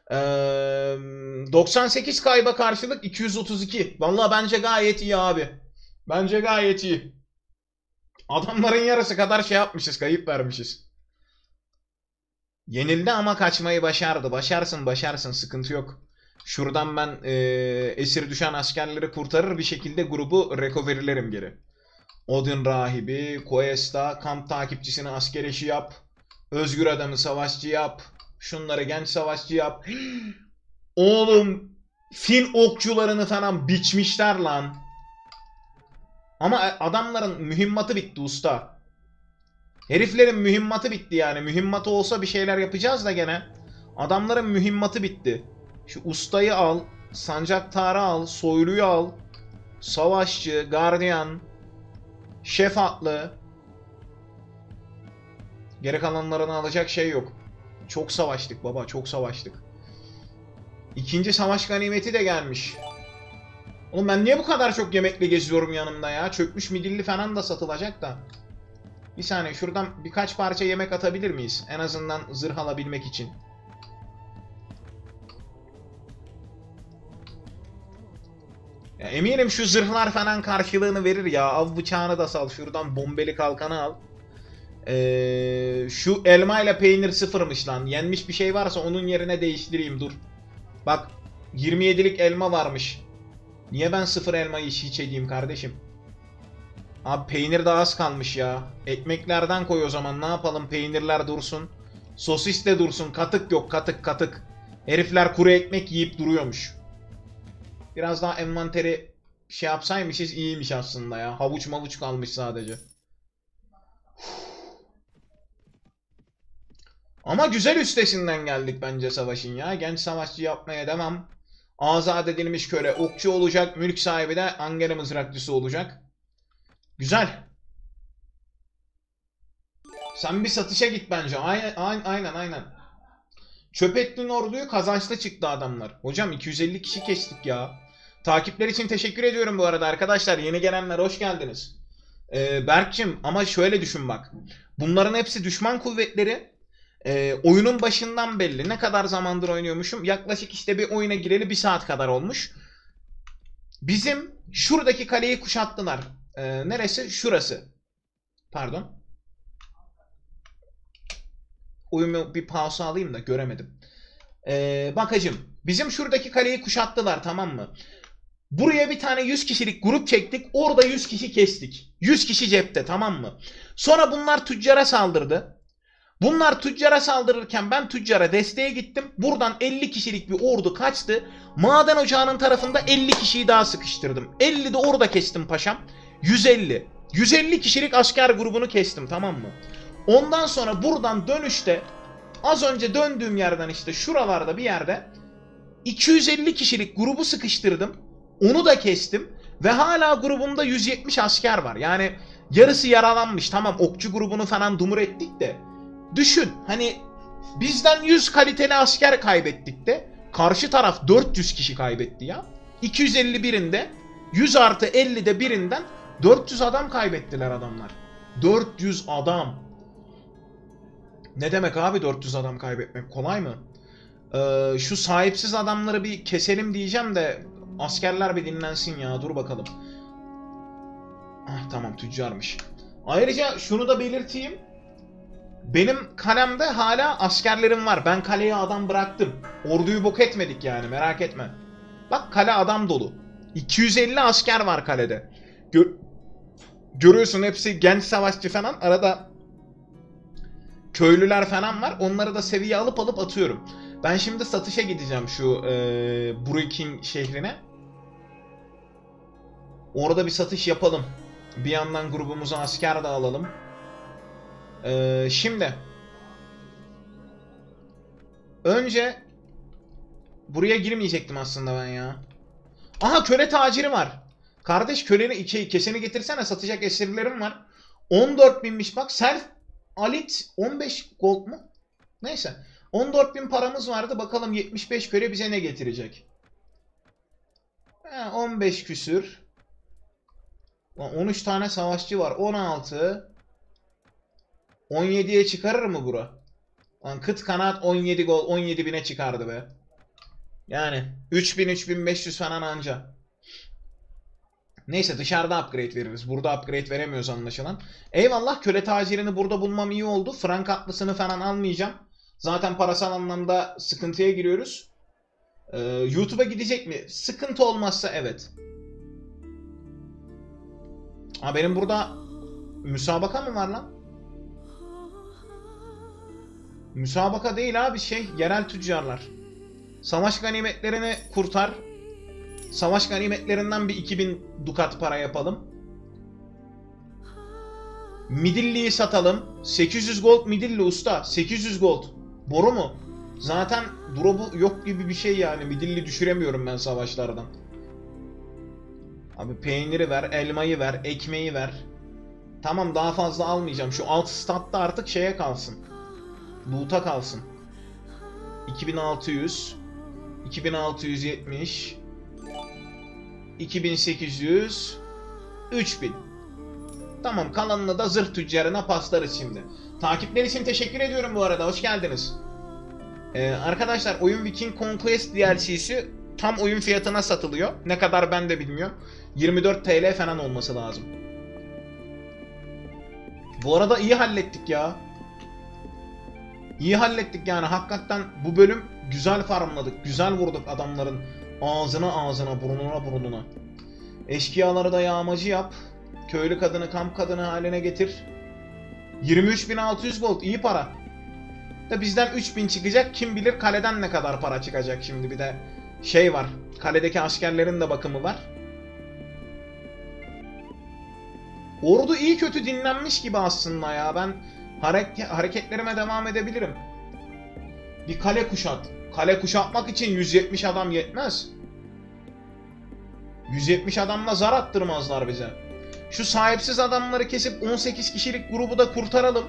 S1: 98 kayba karşılık 232. Vallahi bence gayet iyi abi. Bence gayet iyi. Adamların yarısı kadar şey yapmışız. Kayıp vermişiz. Yenildi ama kaçmayı başardı. Başarsın başarsın, sıkıntı yok. Şuradan ben esir düşen askerleri kurtarır bir şekilde grubu recovery'lerim geri. Odin rahibi, Questa, kamp takipçisini asker eşi yap. Özgür adamı savaşçı yap. Şunları genç savaşçı yap. Oğlum Fin okçularını falan biçmişler lan. Ama adamların mühimmatı bitti usta. Heriflerin mühimmatı bitti yani. Mühimmatı olsa bir şeyler yapacağız da gene. Adamların mühimmatı bitti. Şu ustayı al. Sancaktarı al. Soyluyu al. Savaşçı, gardiyan. Şef atlı. Geri kalanlarını alacak şey yok. Çok savaştık baba, çok savaştık. İkinci savaş ganimeti de gelmiş. Oğlum ben niye bu kadar çok yemekle geziyorum yanımda ya? Çökmüş midilli falan da satılacak da. Bir saniye şuradan birkaç parça yemek atabilir miyiz? En azından zırh alabilmek için. Ya eminim şu zırhlar falan karşılığını verir ya. Av bıçağını da sal. Şuradan bombeli kalkanı al. Şu elma ile peynir sıfırmış lan. Yenmiş bir şey varsa onun yerine değiştireyim dur. Bak 27'lik elma varmış. Niye ben sıfır elmayı hiç edeyim kardeşim? Abi peynir de az kalmış ya. Ekmeklerden koy o zaman, ne yapalım, peynirler dursun. Sosis de dursun, katık yok, katık katık. Herifler kuru ekmek yiyip duruyormuş. Biraz daha envanteri şey yapsaymışız iyiymiş aslında ya. Havuç mavuç kalmış sadece. Ama güzel üstesinden geldik bence savaşın ya. Genç savaşçı yapmaya devam. Azat edilmiş köle okçu olacak. Mülk sahibi de Angara mızrakçısı olacak. Güzel. Sen bir satışa git bence. Aynen. Çöp ettiğin orduyu kazançlı çıktı adamlar. Hocam 250 kişi kestik ya. Takipler için teşekkür ediyorum bu arada arkadaşlar. Yeni gelenler hoş geldiniz. Berk'cim ama şöyle düşün bak. Bunların hepsi düşman kuvvetleri. Oyunun başından belli. Ne kadar zamandır oynuyormuşum? Yaklaşık işte bir oyuna gireli 1 saat kadar olmuş. Bizim şuradaki kaleyi kuşattılar. Neresi? Şurası. Pardon. Oyunu bir pause alayım da göremedim. Bakacım. Bizim şuradaki kaleyi kuşattılar, tamam mı? Buraya bir tane 100 kişilik grup çektik. Orada 100 kişi kestik. 100 kişi cepte, tamam mı? Sonra bunlar tüccara saldırdı. Bunlar tüccara saldırırken ben tüccara desteğe gittim. Buradan 50 kişilik bir ordu kaçtı. Maden ocağının tarafında 50 kişiyi daha sıkıştırdım. 50 de orada kestim paşam. 150. 150 kişilik asker grubunu kestim, tamam mı? Ondan sonra buradan dönüşte az önce döndüğüm yerden işte şuralarda bir yerde 250 kişilik grubu sıkıştırdım. Onu da kestim. Ve hala grubumda 170 asker var. Yani yarısı yaralanmış. Tamam, okçu grubunu falan dumur ettik de. Düşün hani bizden 100 kaliteli asker kaybettik de karşı taraf 400 kişi kaybetti ya. 250 birinde 100 artı 50 de birinden 400 adam kaybettiler adamlar. 400 adam. Ne demek abi 400 adam kaybetmek kolay mı? Şu sahipsiz adamları bir keselim diyeceğim de askerler bir dinlensin ya, dur bakalım. Ah tamam, tüccarmış. Ayrıca şunu da belirteyim. Benim kalemde hala askerlerim var. Ben kaleye adam bıraktım. Orduyu bok etmedik yani, merak etme. Bak kale adam dolu. 250 asker var kalede. Görüyorsun hepsi genç savaşçı falan. Arada köylüler falan var. Onları da seviye alıp atıyorum. Ben şimdi satışa gideceğim şu Brooklyn şehrine. Orada bir satış yapalım. Bir yandan grubumuza asker de alalım. Şimdi önce buraya girmeyecektim aslında ben ya. Aha, köle taciri var. Kardeş köleni keseni getirsene, satacak esirlerim var. 14.000'miş bak. Self alit 15 gold mu? Neyse. 14.000 paramız vardı. Bakalım 75 köle bize ne getirecek? 15 küsür. 13 tane savaşçı var. 16. 17'ye çıkarır mı bura? Lan kıt kanaat 17 gol 17.000'e çıkardı be. Yani 3.000-3.500 falan anca. Neyse dışarıda upgrade veririz. Burada upgrade veremiyoruz anlaşılan. Eyvallah, köle tacirini burada bulmam iyi oldu. Frank atlısını falan almayacağım. Zaten parasal anlamda sıkıntıya giriyoruz. YouTube'a gidecek mi? Sıkıntı olmazsa evet. Ha, benim burada müsabaka mı var lan? Müsabaka değil abi, yerel tüccarlar. Savaş ganimetlerini kurtar. Savaş ganimetlerinden bir 2000 dukat para yapalım. Midilli'yi satalım. 800 gold Midilli usta. 800 gold. Boru mu? Zaten drop'u yok gibi bir şey yani. Midilli düşüremiyorum ben savaşlardan. Abi peyniri ver, elmayı ver, ekmeği ver. Tamam, daha fazla almayacağım. Şu alt statta artık şeye kalsın. Loot'a kalsın. 2600, 2670, 2800, 3000. Tamam, kalanını da zırh tüccarına paslarız şimdi. Takipler için teşekkür ediyorum bu arada. Hoş geldiniz. Arkadaşlar, oyun Viking Conquest DLC'si tam oyun fiyatına satılıyor. Ne kadar ben de bilmiyorum. 24 TL falan olması lazım. Bu arada iyi hallettik ya. İyi hallettik yani, hakikaten bu bölüm güzel farmladık. Güzel vurduk adamların ağzına burnuna. Eşkıyaları da yağmacı yap. Köylü kadını kamp kadını haline getir. 23.600 gold iyi para. Da bizden 3000 çıkacak. Kim bilir kaleden ne kadar para çıkacak şimdi, bir de var. Kaledeki askerlerin de bakımı var. Ordu iyi kötü dinlenmiş gibi aslında ya. Ben hareketlerime devam edebilirim. Bir kale kuşat. Kale kuşatmak için 170 adam yetmez. 170 adamla zar attırmazlar bize. Şu sahipsiz adamları kesip 18 kişilik grubu da kurtaralım.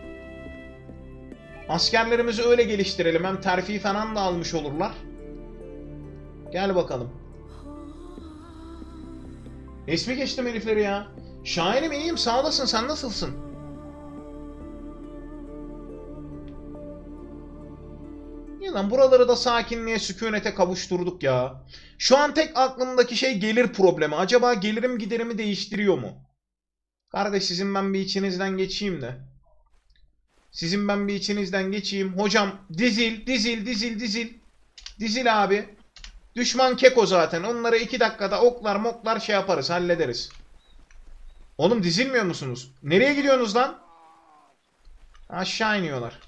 S1: Askerlerimizi öyle geliştirelim. Hem terfi falan da almış olurlar. Gel bakalım. İsmi geçtim herifleri ya. Şahinim iyiyim, sağ olasın, sen nasılsın? Ya lan, buraları da sakinliğe, sükunete kavuşturduk ya. Şu an tek aklımdaki şey gelir problemi. Acaba gelirim giderimi değiştiriyor mu? Kardeş, sizin ben bir içinizden geçeyim de. Sizin ben bir içinizden geçeyim. Hocam dizil. Dizil abi. Düşman keko zaten. Onları 2 dakikada oklar moklar yaparız, hallederiz. Oğlum dizilmiyor musunuz? Nereye gidiyorsunuz lan? Aşağı iniyorlar.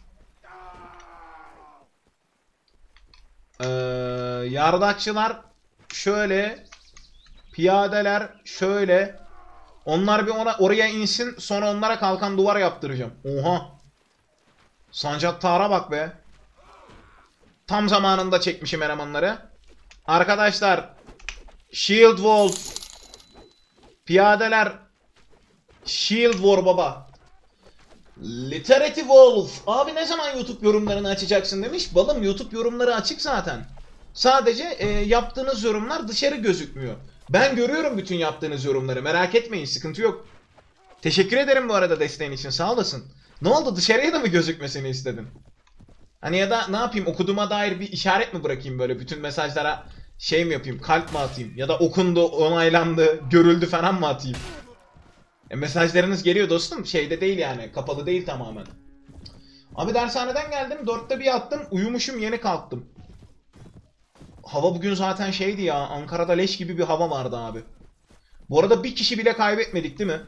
S1: Yardakçılar şöyle. Piyadeler şöyle. Onlar bir oraya insin, sonra onlara kalkan duvar yaptıracağım. Oha. Sancaktar'a bak be. Tam zamanında çekmişim elemanları. Arkadaşlar. Shield Wall. Piyadeler. Shield War baba. Literati Wolf. Abi ne zaman YouTube yorumlarını açacaksın demiş. Balım YouTube yorumları açık zaten. Sadece yaptığınız yorumlar dışarı gözükmüyor. Ben görüyorum bütün yaptığınız yorumları. Merak etmeyin, sıkıntı yok. Teşekkür ederim bu arada desteğin için, sağ olasın. Ne oldu, dışarıya da mı gözükmesini istedin? Hani ya da ne yapayım, okuduğuma dair bir işaret mi bırakayım, böyle bütün mesajlara şey mi yapayım, kalp mi atayım? Ya da okundu, onaylandı, görüldü falan mı atayım? Mesajlarınız geliyor dostum, şeyde değil yani, kapalı değil tamamen. Abi dershaneden geldim, 4'te bir yattım, uyumuşum, yeni kalktım. Hava bugün zaten şeydi ya, Ankara'da leş gibi bir hava vardı abi. Bu arada bir kişi bile kaybetmedik değil mi?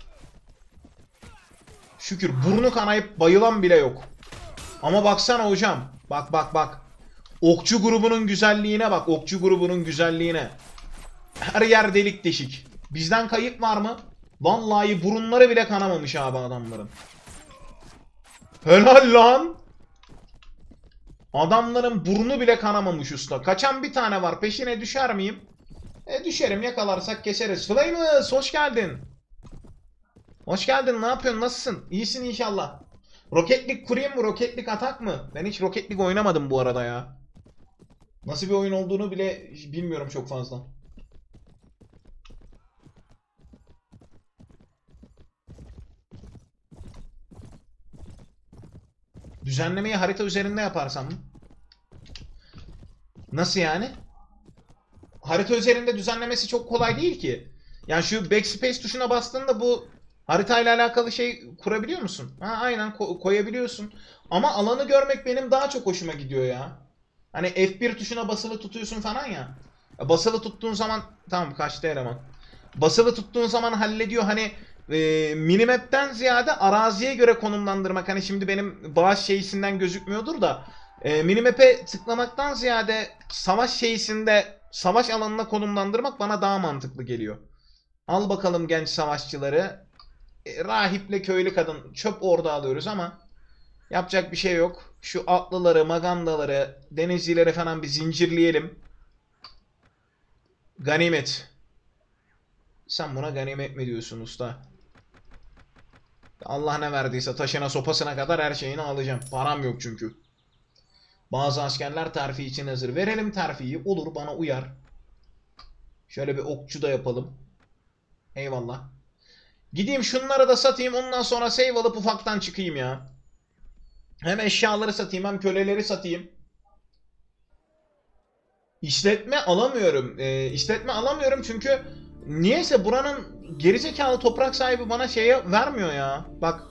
S1: Şükür, burnu kanayıp bayılan bile yok. Ama baksana hocam, bak bak bak. Okçu grubunun güzelliğine bak, okçu grubunun güzelliğine. Her yer delik deşik. Bizden kayıp var mı? Vallahi burunları bile kanamamış abi adamların. Helal lan. Adamların burnu bile kanamamış usta. Kaçan bir tane var. Peşine düşer miyim? Düşerim. Yakalarsak keseriz. Flames hoş geldin. Hoş geldin. Ne yapıyorsun? Nasılsın? İyisin inşallah. Roketlik kurayım mı? Roketlik atak mı? Ben hiç roketlik oynamadım bu arada ya. Nasıl bir oyun olduğunu bile bilmiyorum çok fazla. Düzenlemeyi harita üzerinde yaparsam mı? Nasıl yani? Harita üzerinde düzenlemesi çok kolay değil ki. Yani şu backspace tuşuna bastığında bu haritayla alakalı şey kurabiliyor musun? Ha, aynen koyabiliyorsun. Ama alanı görmek benim daha çok hoşuma gidiyor ya. Hani F1 tuşuna basılı tutuyorsun falan ya. Basılı tuttuğun zaman tamam, kaçtı eleman. Basılı tuttuğun zaman hallediyor hani, minimap'ten ziyade araziye göre konumlandırmak. Hani şimdi benim bağış şeysinden gözükmüyordur da minimap'e tıklamaktan ziyade savaş şeysinde, savaş alanına konumlandırmak bana daha mantıklı geliyor. Al bakalım genç savaşçıları. Rahiple köylü kadın çöp orada alıyoruz ama yapacak bir şey yok. Şu atlıları, magandaları, denizcileri falan bir zincirleyelim. Ganimet. Sen buna ganimet mi diyorsun usta? Allah ne verdiyse taşına sopasına kadar her şeyini alacağım. Param yok çünkü. Bazı askerler terfi için hazır. Verelim terfiyi. Olur, bana uyar. Şöyle bir okçu da yapalım. Eyvallah. Gideyim şunları da satayım. Ondan sonra save alıp ufaktan çıkayım ya. Hem eşyaları satayım hem köleleri satayım. İşletme alamıyorum. İşletme alamıyorum çünkü niyeyse buranın gerizekalı toprak sahibi bana şeye vermiyor ya. Bak.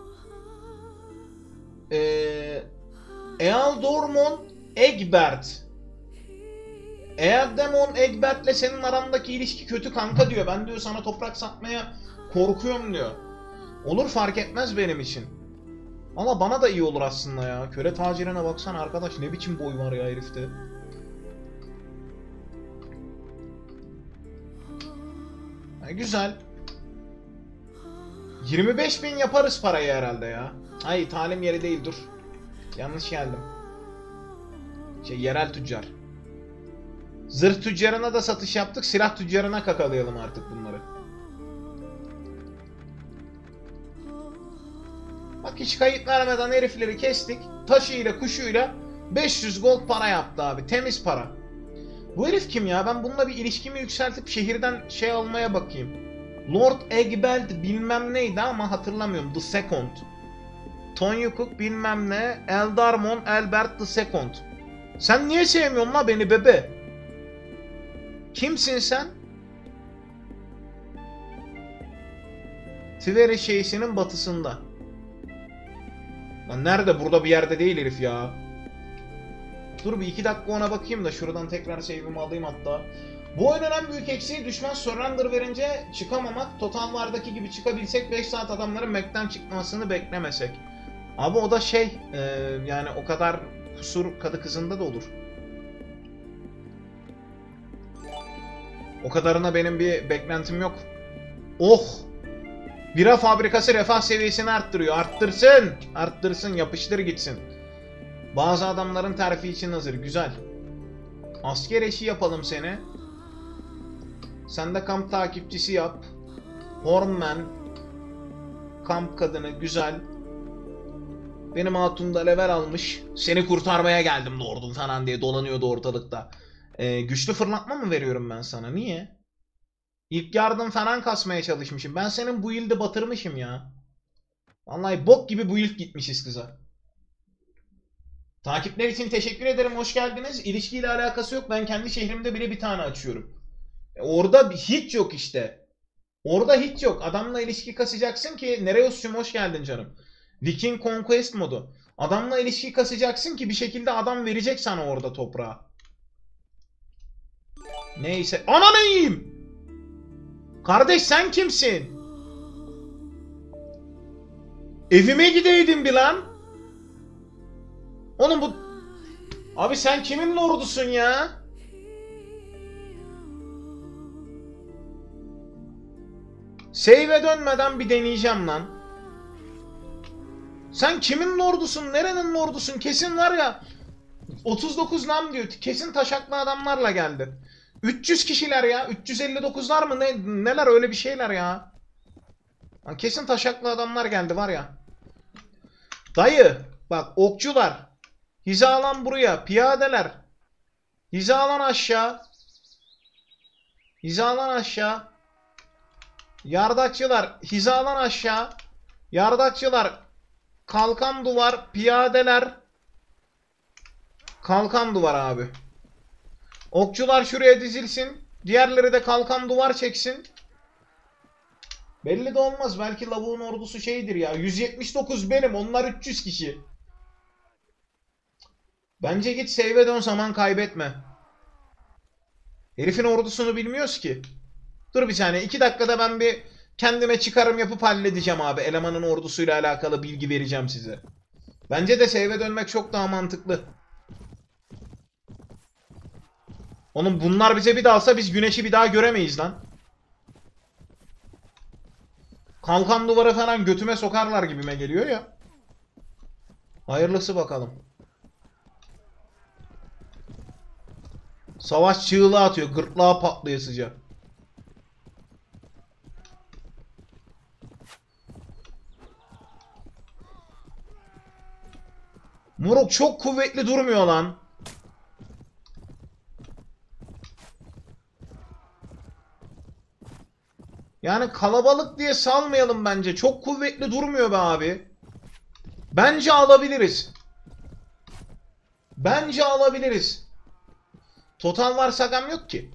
S1: Ealdormon Egbert. Ealdemon Egbert'le senin arandaki ilişki kötü kanka diyor. Ben diyor sana toprak satmaya korkuyorum diyor. Olur, fark etmez benim için. Ama bana da iyi olur aslında ya. Köle tacirine baksana arkadaş, ne biçim boy var ya herifte. Güzel. 25.000 yaparız parayı herhalde ya. Ay, talim yeri değil, dur. Yanlış geldim. Yerel tüccar. Zırh tüccarına da satış yaptık. Silah tüccarına kakalayalım artık bunları. Bak, hiç kayıt vermeden herifleri kestik. Taşıyla kuşuyla 500 gold para yaptı abi. Temiz para. Bu herif kim ya? Ben bununla bir ilişkimi yükseltip şehirden şey almaya bakayım. Lord Egbert bilmem neydi ama hatırlamıyorum. The Second. Tonyukuk bilmem ne. Eldarmon Albert the Second. Sen niye sevmiyorsun la beni bebe? Kimsin sen? Tiveri şeysinin batısında. Lan nerede? Burada bir yerde değil herif ya. Dur bir 2 dakika ona bakayım da şuradan tekrar save'imi alayım hatta. Bu oyunun en büyük eksiği düşman surrender verince çıkamamak. Total War'daki gibi çıkabilsek 5 saat adamların Mac'ten çıkmasını beklemesek. Abi o da şey, yani o kadar kusur kadı kızında da olur. O kadarına benim bir beklentim yok. Oh! Bira fabrikası refah seviyesini arttırıyor. Arttırsın! Arttırsın, yapıştır gitsin. Bazı adamların terfi için hazır. Güzel. Asker eşi yapalım seni. Sen de kamp takipçisi yap. Hornman. Kamp kadını. Güzel. Benim hatun da level almış. Seni kurtarmaya geldim lordum falan diye dolanıyordu ortalıkta. Güçlü fırlatma mı veriyorum ben sana? Niye? İlk yardım falan kasmaya çalışmışım. Ben senin bu yılda batırmışım ya. Vallahi bok gibi bu yıl gitmişiz kıza. Takipler için teşekkür ederim. Hoş geldiniz. İlişkiyle alakası yok. Ben kendi şehrimde bile bir tane açıyorum. Orada hiç yok işte. Orada hiç yok. Adamla ilişki kasacaksın ki... Nereos'cum hoş geldin canım. Viking Conquest modu. Adamla ilişki kasacaksın ki bir şekilde adam verecek sana orada toprağı. Neyse. Ananı yiyeyim! Kardeş sen kimsin? Evime gideydin bir lan. Oğlum bu... Abi sen kimin lordusun ya? Save'e dönmeden bir deneyeceğim lan. Sen kimin lordusun? Nerenin lordusun? Kesin var ya 39 nam diyor. Kesin taşaklı adamlarla geldi. 300 kişiler ya. 359'lar mı? Neler öyle bir şeyler ya. Kesin taşaklı adamlar geldi var ya. Dayı bak okçular. Hizalan buraya. Piyadeler. Hizalan aşağı. Hizalan aşağı. Yardakçılar. Hizalan aşağı. Yardakçılar. Kalkan duvar. Piyadeler. Kalkan duvar abi. Okçular şuraya dizilsin. Diğerleri de kalkan duvar çeksin. Belli de olmaz. Belki lavuğun ordusu şeydir ya. 179 benim. Onlar 300 kişi. Bence git save'e dön, zaman kaybetme. Herifin ordusunu bilmiyoruz ki. Dur bir saniye. 2 dakikada ben bir kendime çıkarım yapıp halledeceğim abi. Elemanın ordusuyla alakalı bilgi vereceğim size. Bence de save'e dönmek çok daha mantıklı. Oğlum bunlar bize bir dalsa biz güneşi bir daha göremeyiz lan. Kalkan duvara falan götüme sokarlar gibime geliyor ya. Hayırlısı bakalım. Savaş çığlığı atıyor. Gırtlağı patlayasıca. Moruk çok kuvvetli durmuyor lan. Yani kalabalık diye salmayalım bence. Çok kuvvetli durmuyor be abi. Bence alabiliriz. Bence alabiliriz. Total var sagam yok ki.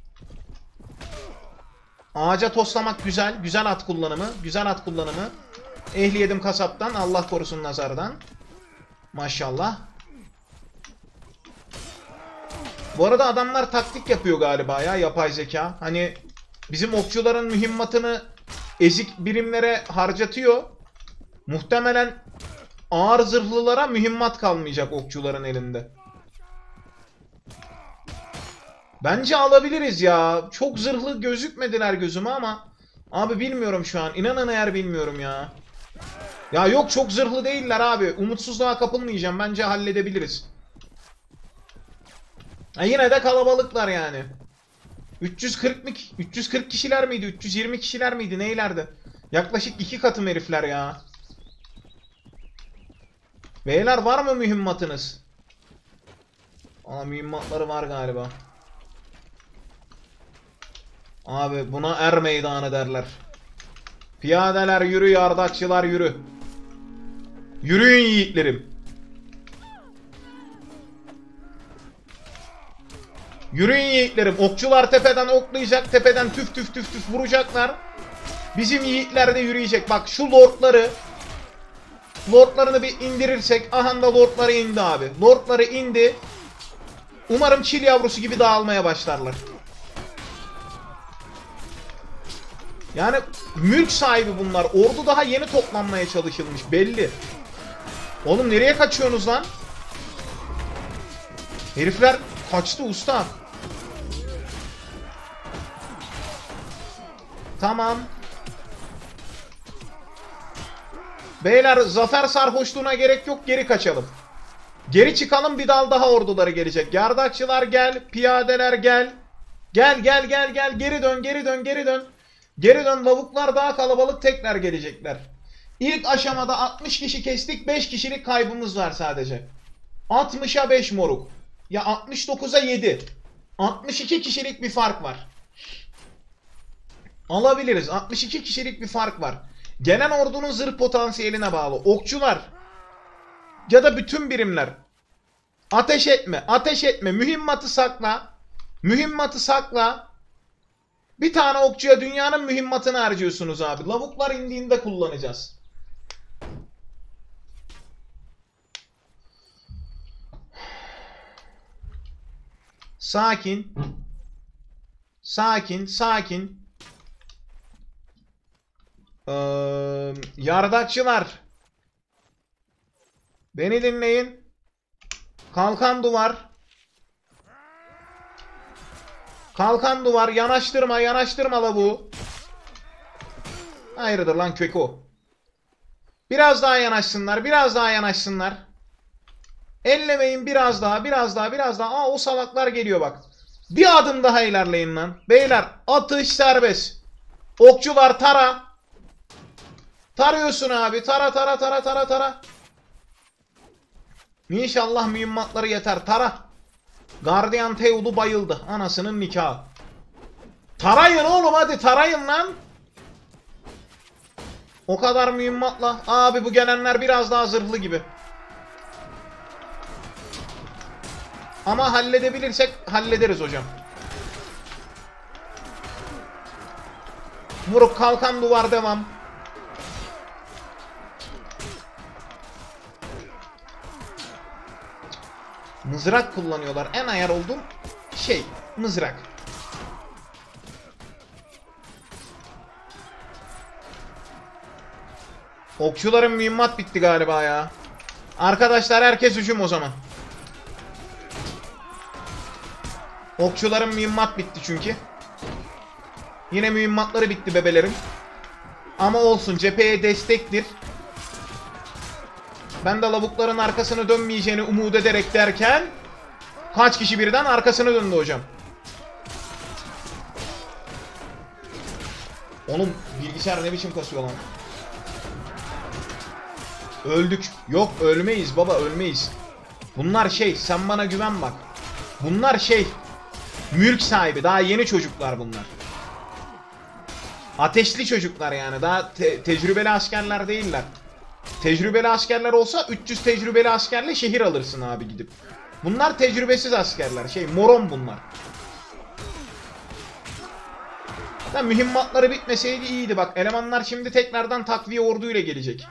S1: Ağaca toslamak güzel. Güzel at kullanımı. Güzel at kullanımı. Ehliyedim kasaptan. Allah korusun nazardan. Maşallah. Bu arada adamlar taktik yapıyor galiba ya. Yapay zeka. Hani bizim okçuların mühimmatını ezik birimlere harcatıyor. Muhtemelen ağır zırhlılara mühimmat kalmayacak okçuların elinde. Bence alabiliriz ya. Çok zırhlı gözükmediler gözüme ama abi bilmiyorum şu an. İnanın eğer bilmiyorum ya. Ya yok çok zırhlı değiller abi. Umutsuzluğa kapılmayacağım. Bence halledebiliriz. Yine de kalabalıklar yani. 340 kişiler miydi? 320 kişiler miydi? Neylerdi? Yaklaşık 2 katım herifler ya. Beyler var mı mühimmatınız? Mühimmatları var galiba. Abi buna er meydanı derler. Piyadeler yürü, yardakçılar yürü. Yürüyün yiğitlerim. Yürüyün yiğitlerim. Okçular tepeden oklayacak. Tepeden tüf tüf tüf tüf vuracaklar. Bizim yiğitler de yürüyecek. Bak şu lordları. Lordlarını bir indirirsek. Aha da lordları indi abi. Lordları indi. Umarım çil yavrusu gibi dağılmaya başlarlar. Yani mülk sahibi bunlar. Ordu daha yeni toplanmaya çalışılmış. Belli. Oğlum nereye kaçıyorsunuz lan? Herifler kaçtı usta. Tamam. Beyler zafer sarhoşluğuna gerek yok. Geri kaçalım. Geri çıkalım, bir dal daha orduları gelecek. Yardakçılar gel. Piyadeler gel. Gel gel gel gel. Geri dön geri dön geri dön. Geri dön, lavuklar daha kalabalık, tekrar gelecekler. İlk aşamada 60 kişi kestik. 5 kişilik kaybımız var sadece. 60'a 5 moruk. Ya 69'a 7. 62 kişilik bir fark var. Alabiliriz. 62 kişilik bir fark var. Gelen ordunun zırh potansiyeline bağlı. Okçular ya da bütün birimler. Ateş etme. Ateş etme. Mühimmatı sakla. Mühimmatı sakla. Bir tane okçuya dünyanın mühimmatını harcıyorsunuz abi. Lavuklar indiğinde kullanacağız. Sakin. Sakin. Sakin. Yardakçılar. Beni dinleyin. Kalkan duvar. Kalkan duvar. Yanaştırma. Yanaştırma la bu. Hayırdır lan keko. Biraz daha yanaşsınlar. Biraz daha yanaşsınlar. Ellemeyin, biraz daha. Biraz daha. Biraz daha. Aa, o salaklar geliyor bak. Bir adım daha ilerleyin lan. Beyler, atış serbest. Okçular tara. Tarıyorsun abi. Tara tara tara tara tara. İnşallah mühimmatları yeter. Tara. Gardiyan Teulu bayıldı. Anasının nikahı. Tarayın oğlum, hadi tarayın lan. O kadar mühimmatla. Abi bu gelenler biraz daha zırhlı gibi. Ama halledebilirsek hallederiz hocam. Vuruk, kalkan duvar devam. Mızrak kullanıyorlar. En ayar olduğum şey mızrak. Okçuların mühimmat bitti galiba ya. Arkadaşlar herkes hücum o zaman. Okçuların mühimmat bitti çünkü. Yine mühimmatları bitti bebelerim. Ama olsun, cepheye destektir. Ben de lavukların arkasını dönmeyeceğini umut ederek derken kaç kişi birden arkasını döndü hocam. Oğlum bilgisayar ne biçim kasıyor lan. Öldük. Yok, ölmeyiz baba, ölmeyiz. Bunlar şey, sen bana güven bak. Bunlar şey, mülk sahibi, daha yeni çocuklar bunlar. Ateşli çocuklar yani, daha tecrübeli askerler değiller. Tecrübeli askerler olsa 300 tecrübeli askerle şehir alırsın abi gidip. Bunlar tecrübesiz askerler, şey, moron bunlar. Da mühimmatları bitmeseydi iyiydi bak. Elemanlar şimdi tekrardan takviye orduyla gelecek.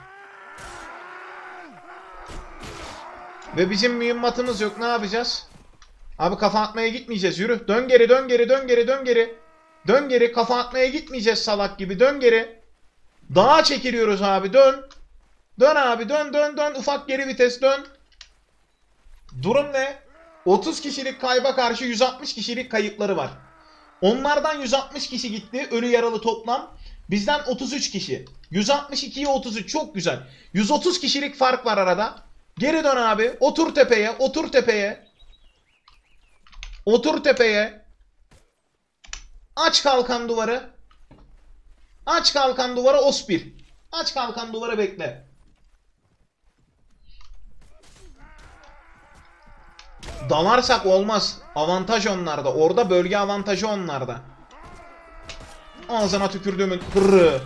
S1: Ve bizim mühimmatımız yok, ne yapacağız? Abi kafa atmaya gitmeyeceğiz, yürü. Dön geri, dön geri, dön geri, dön geri. Dön geri, kafa atmaya gitmeyeceğiz salak gibi, dön geri. Dağa çekiliyoruz abi, dön. Dön abi, dön dön dön, ufak geri vites dön. Durum ne? 30 kişilik kayba karşı 160 kişilik kayıpları var. Onlardan 160 kişi gitti, ölü yaralı toplam. Bizden 33 kişi. 162'ye 33, çok güzel. 130 kişilik fark var arada. Geri dön abi, otur tepeye, otur tepeye. Otur tepeye. Aç kalkan duvarı. Aç kalkan duvarı Os1. Aç kalkan duvarı, bekle. Dalarsak olmaz. Avantaj onlarda. Orada bölge avantajı onlarda. Ağzına tükürdüğümün hırrı.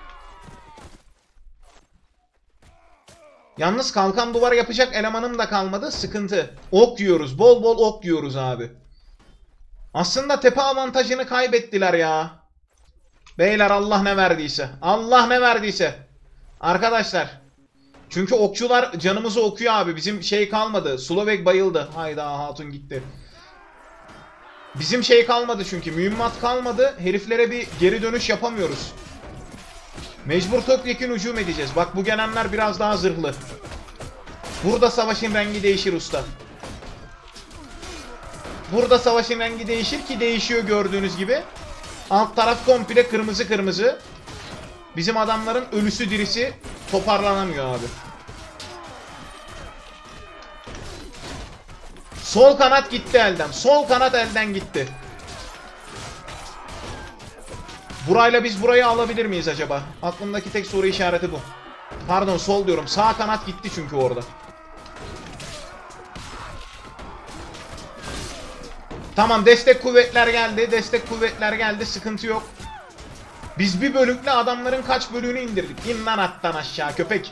S1: Yalnız kalkan duvar yapacak elemanım da kalmadı. Sıkıntı. Ok yiyoruz. Bol bol ok yiyoruz abi. Aslında tepe avantajını kaybettiler ya. Beyler, Allah ne verdiyse. Allah ne verdiyse. Arkadaşlar. Çünkü okçular canımızı okuyor abi. Bizim şey kalmadı. Slovak bayıldı. Hayda, hatun gitti. Bizim şey kalmadı çünkü. Mühimmat kalmadı. Heriflere bir geri dönüş yapamıyoruz. Mecbur topyekun hücum edeceğiz. Bak bu gelenler biraz daha zırhlı. Burada savaşın rengi değişir usta. Burada savaşın rengi değişir ki değişiyor gördüğünüz gibi. Alt taraf komple kırmızı kırmızı. Bizim adamların ölüsü dirisi toparlanamıyor abi. Sol kanat gitti elden. Sol kanat elden gitti. Burayla biz burayı alabilir miyiz acaba? Aklımdaki tek soru işareti bu. Pardon, sol diyorum. Sağ kanat gitti çünkü orada. Tamam, destek kuvvetler geldi. Destek kuvvetler geldi. Sıkıntı yok. Biz bir bölükle adamların kaç bölüğünü indirdik. İn lan attan aşağı köpek.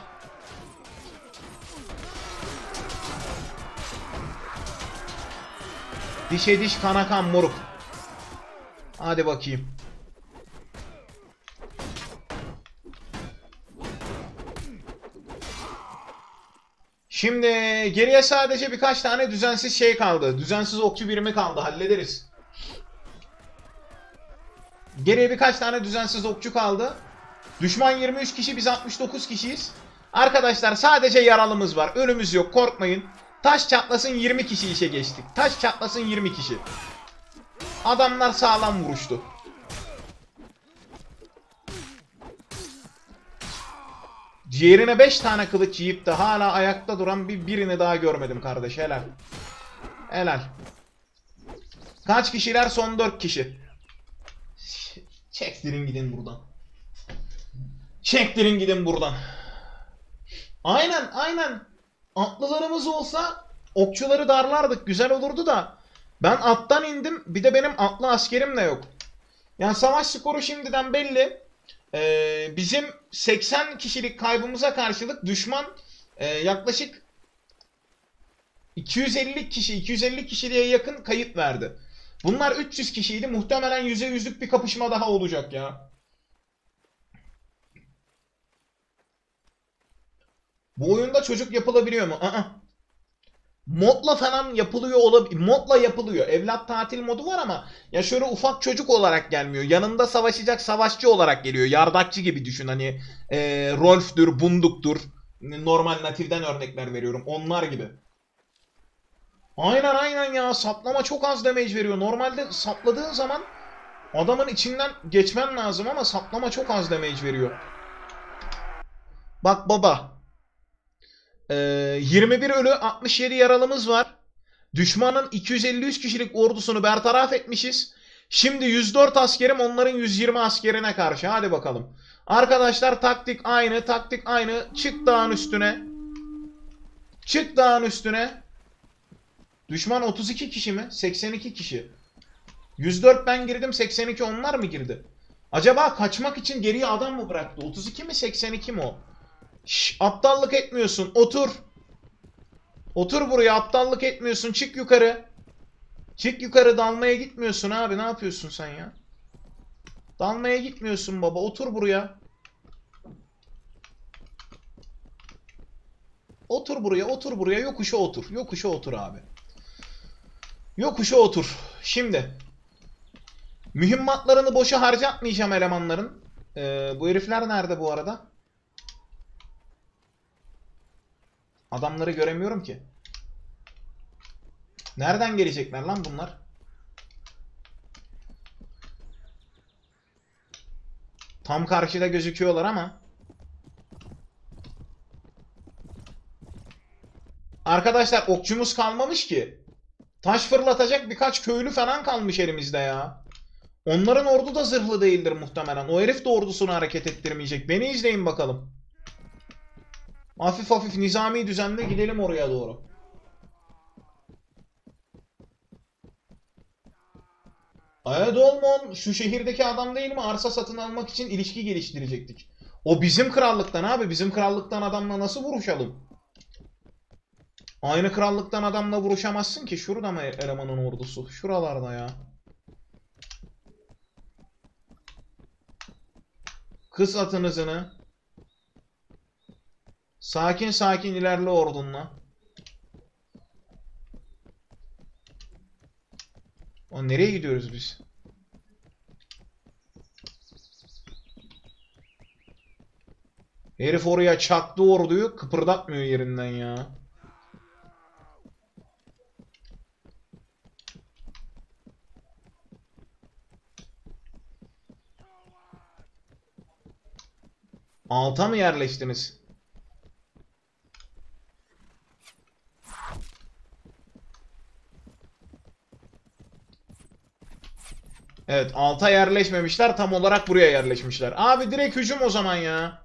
S1: Dişe diş kana kan moruk. Hadi bakayım. Şimdi geriye sadece birkaç tane düzensiz şey kaldı. Düzensiz okçu birimi kaldı. Hallederiz. Geriye birkaç tane düzensiz okçu kaldı. Düşman 23 kişi, biz 69 kişiyiz. Arkadaşlar sadece yaralımız var. Ölümüz yok, korkmayın. Taş çatlasın 20 kişi işe geçtik. Taş çatlasın 20 kişi. Adamlar sağlam vuruştu. Ciğerine 5 tane kılıç yiyip de hala ayakta duran birini daha görmedim kardeş. Helal. Helal. Kaç kişiler? Son 4 kişi. Çektirin gidin buradan. Çektirin gidin buradan. Aynen aynen. Atlılarımız olsa okçuları darlardık. Güzel olurdu da. Ben attan indim. Bir de benim atlı askerim de yok. Yani savaş skoru şimdiden belli. Bizim 80 kişilik kaybımıza karşılık düşman yaklaşık 250 kişiliğe yakın kayıp verdi. Bunlar 300 kişiydi. Muhtemelen %100'lük bir kapışma daha olacak ya. Bu oyunda çocuk yapılabiliyor mu? Modla falan yapılıyor olabilir. Modla yapılıyor. Evlat tatil modu var ama ya şöyle ufak çocuk olarak gelmiyor. Yanında savaşacak savaşçı olarak geliyor. Yardakçı gibi düşün. Hani Rolf'tür, Bunduk'tur. Normal natiften örnekler veriyorum. Onlar gibi. Aynen aynen ya. Saplama çok az damage veriyor. Normalde sapladığın zaman adamın içinden geçmen lazım ama saplama çok az damage veriyor. Bak baba. 21 ölü 67 yaralımız var. Düşmanın 253 kişilik ordusunu bertaraf etmişiz. Şimdi 104 askerim onların 120 askerine karşı. Hadi bakalım. Arkadaşlar taktik aynı, taktik aynı. Çık dağın üstüne. Çık dağın üstüne. Düşman 32 kişi mi? 82 kişi. 104 ben girdim, 82 onlar mı girdi? Acaba kaçmak için geriye adam mı bıraktı? 32 mi 82 mi o? Şş, aptallık etmiyorsun. Otur. Otur buraya, aptallık etmiyorsun. Çık yukarı. Çık yukarı, dalmaya gitmiyorsun abi. Ne yapıyorsun sen ya? Dalmaya gitmiyorsun baba. Otur buraya. Otur buraya, otur buraya. Yokuşa otur. Yokuşa otur abi. Yokuşa otur. Şimdi. Mühimmatlarını boşa harcatmayacağım elemanların. Bu herifler nerede bu arada? Adamları göremiyorum ki. Nereden gelecekler lan bunlar? Tam karşıda gözüküyorlar ama. Arkadaşlar okçumuz kalmamış ki. Taş fırlatacak birkaç köylü falan kalmış elimizde ya. Onların ordu da zırhlı değildir muhtemelen. O herif de ordusunu hareket ettirmeyecek. Beni izleyin bakalım. Hafif hafif nizami düzenle gidelim oraya doğru. Ayadolmon şu şehirdeki adam değil mi? Arsa satın almak için ilişki geliştirecektik. O bizim krallıktan abi. Bizim krallıktan adamla nasıl vuruşalım? Aynı krallıktan adamla vuruşamazsın ki. Şurada mı elemanın ordusu? Şuralarda ya. Kıs atın hızını. Sakin sakin ilerle ordunla. O nereye gidiyoruz biz? Herif oraya çaktı orduyu, kıpırdatmıyor yerinden ya. Alta mı yerleştiniz? Evet, alta yerleşmemişler, tam olarak buraya yerleşmişler. Abi direkt hücum o zaman ya.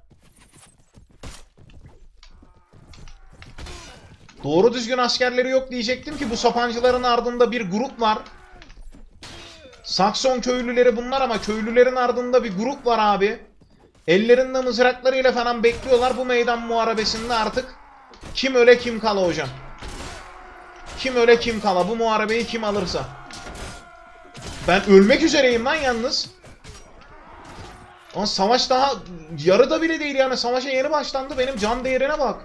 S1: Doğru düzgün askerleri yok diyecektim ki bu sapancıların ardında bir grup var. Sakson köylüleri bunlar ama köylülerin ardında bir grup var abi. Ellerinde mızraklarıyla falan bekliyorlar bu meydan muharebesinde artık. Kim öle kim kala hocam. Kim öle kim kala, bu muharebeyi kim alırsa. Ben ölmek üzereyim lan yalnız. Ama savaş daha yarıda bile değil yani, savaşa yeni başlandı, benim can değerine bak.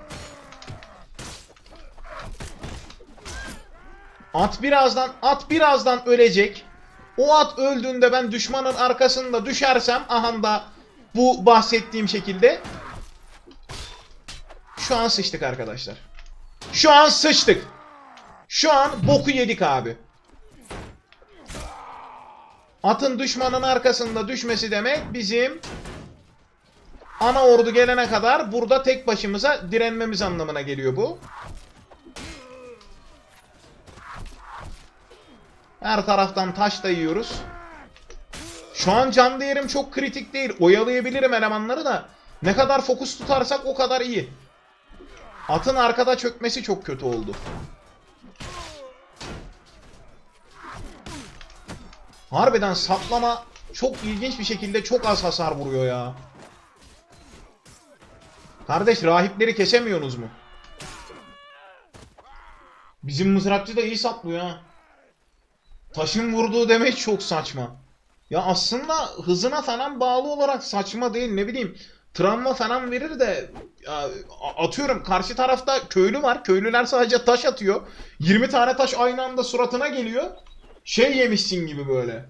S1: At birazdan ölecek. O at öldüğünde ben düşmanın arkasında düşersem, aha da bu bahsettiğim şekilde, şu an sıçtık arkadaşlar. Şu an sıçtık. Şu an boku yedik abi. Atın düşmanın arkasında düşmesi demek bizim ana ordu gelene kadar burada tek başımıza direnmemiz anlamına geliyor bu. Her taraftan taş da yiyoruz. Şu an can değerim çok kritik değil. Oyalayabilirim elemanları da. Ne kadar fokus tutarsak o kadar iyi. Atın arkada çökmesi çok kötü oldu. Harbiden saplama çok ilginç bir şekilde çok az hasar vuruyor ya. Kardeş, rahipleri kesemiyorsunuz mu? Bizim mızrakçı da iyi saplıyor ha. Taşın vurduğu demek çok saçma. Ya aslında hızına falan bağlı olarak saçma değil, ne bileyim. Travma falan verir de ya, atıyorum karşı tarafta köylü var. Köylüler sadece taş atıyor. 20 tane taş aynı anda suratına geliyor. Şey yemişsin gibi böyle.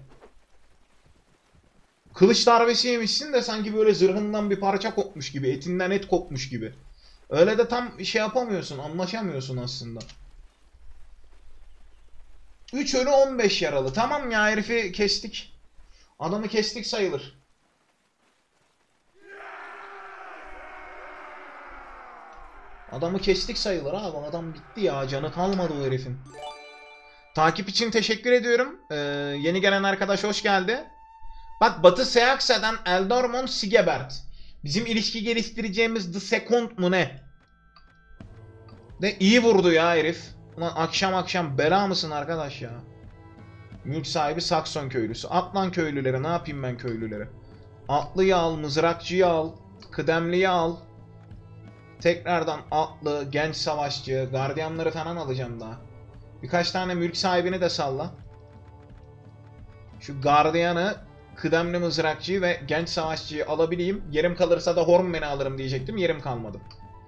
S1: Kılıç darbesi yemişsin de sanki böyle zırhından bir parça kopmuş gibi. Etinden et kopmuş gibi. Öyle de tam şey yapamıyorsun. Anlaşamıyorsun aslında. 3 ölü 15 yaralı. Tamam ya, herifi kestik. Adamı kestik sayılır. Adamı kestik sayılır abi. Adam bitti ya. Canı kalmadı o herifin. Takip için teşekkür ediyorum. Yeni gelen arkadaş hoş geldi. Bak, Batı Seaxa'dan Eldormon Sigebert. Bizim ilişki geliştireceğimiz The Second mu ne? De iyi vurdu ya herif. Ulan akşam akşam bela mısın arkadaş ya? Mülk sahibi Sakson köylüsü. Atlan köylülere, ne yapayım ben köylülere? Atlıyı al, mızrakçıyı al, kıdemliyi al. Tekrardan atlı, genç savaşçı, gardiyanları falan alacağım daha. Birkaç tane mülk sahibini de salla. Şu gardiyanı, kıdemli mızrakçıyı ve genç savaşçıyı alabileyim. Yerim kalırsa da Hornmen'i alırım diyecektim. Yerim kalmadı.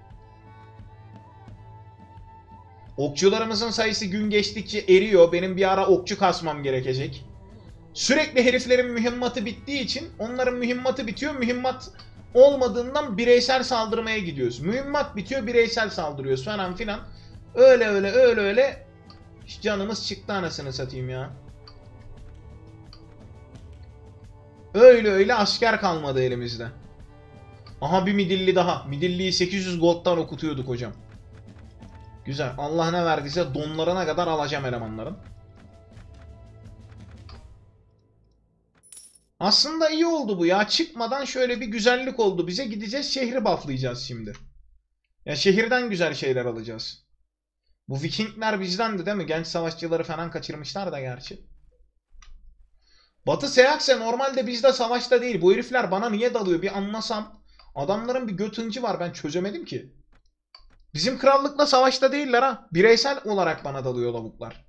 S1: Okçularımızın sayısı gün geçtikçe eriyor. Benim bir ara okçu kasmam gerekecek. Sürekli heriflerin mühimmatı bittiği için onların mühimmatı bitiyor. Mühimmat olmadığından bireysel saldırmaya gidiyoruz. Mühimmat bitiyor, bireysel saldırıyoruz falan filan. Öyle canımız çıktı anasını satayım ya. Öyle asker kalmadı elimizde. Aha bir midilli daha. Midilliyi 800 gold'dan okutuyorduk hocam. Güzel. Allah ne verdiyse donlarına kadar alacağım elemanların. Aslında iyi oldu bu ya. Çıkmadan şöyle bir güzellik oldu bize. Gideceğiz şehri bufflayacağız şimdi. Ya şehirden güzel şeyler alacağız. Bu Vikingler bizdendi değil mi? Genç savaşçıları falan kaçırmışlar da gerçi. Batı Seakse normalde bizde savaşta değil. Bu herifler bana niye dalıyor bir anlasam. Adamların bir götüncü var, ben çözemedim ki. Bizim krallıkla savaşta değiller ha. Bireysel olarak bana dalıyor lavuklar.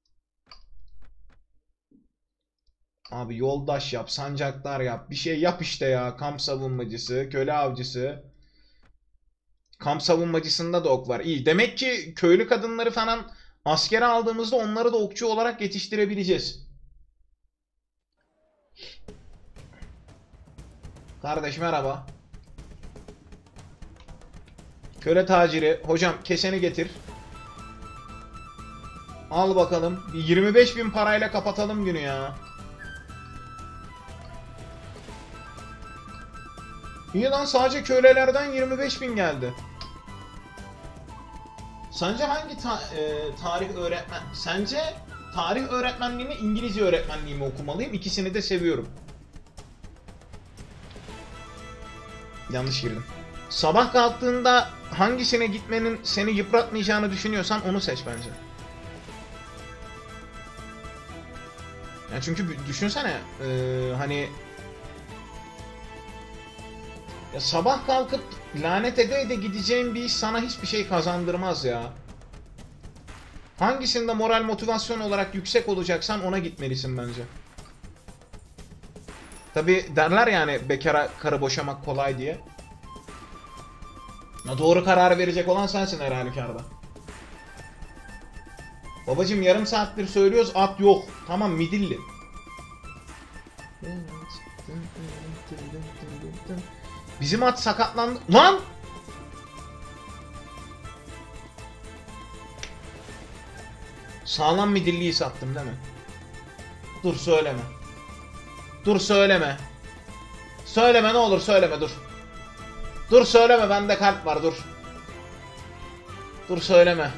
S1: Abi yoldaş yap, sancaklar yap. Bir şey yap işte ya. Kamp savunmacısı, köle avcısı. Kamp savunmacısında da ok var. İyi. Demek ki köylü kadınları falan askere aldığımızda onları da okçu olarak yetiştirebileceğiz. Kardeş merhaba. Köle taciri. Hocam keseni getir. Al bakalım. 25.000 parayla kapatalım günü ya. İyi lan, sadece kölelerden 25.000 geldi. Sence hangi tarih öğretmen? Sence tarih öğretmenliği mi, İngilizce öğretmenliği mi okumalıyım? İkisini de seviyorum. Yanlış girdim. Sabah kalktığında hangisine gitmenin seni yıpratmayacağını düşünüyorsan onu seç bence. Yani çünkü düşünsene hani ya sabah kalkıp lanet ede ede gideceğin bir iş sana hiçbir şey kazandırmaz ya. Hangisinde moral motivasyon olarak yüksek olacaksan ona gitmelisin bence. Tabi derler yani bekara karı boşamak kolay diye. Ya doğru kararı verecek olan sensin her halükarda. Babacım yarım saattir söylüyoruz at yok. Tamam midilli. Bizim at sakatlandı. Lan! Sağlam midilliyi sattım değil mi? Dur söyleme. Dur söyleme. Söyleme ne olur söyleme dur. Dur söyleme bende kalp var dur. Dur söyleme.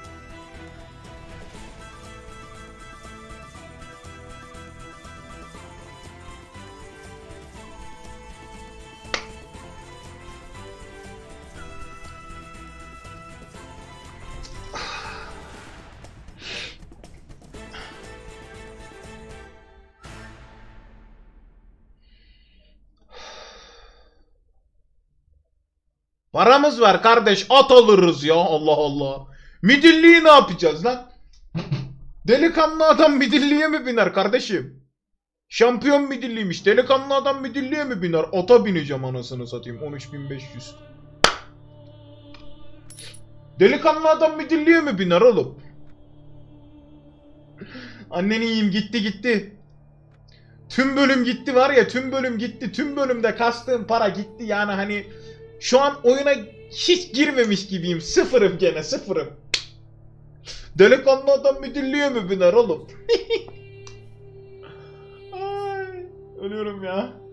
S1: Paramız var kardeş at alırız ya Allah Allah. Midilliyi ne yapacağız lan? Delikanlı adam midilliye mi biner kardeşim? Şampiyon midilliymiş. Delikanlı adam midilliye mi biner? Ata bineceğim anasını satayım. 13.500. Delikanlı adam midilliye mi biner oğlum? Anneni yiyeyim gitti gitti. Tüm bölüm gitti var ya tüm bölüm gitti. Tüm bölümde kastığım para gitti yani hani şu an oyuna hiç girmemiş gibiyim. Sıfırım gene sıfırım. Delikanlı adam midilliye mi biner oğlum? Ay, ölüyorum ya.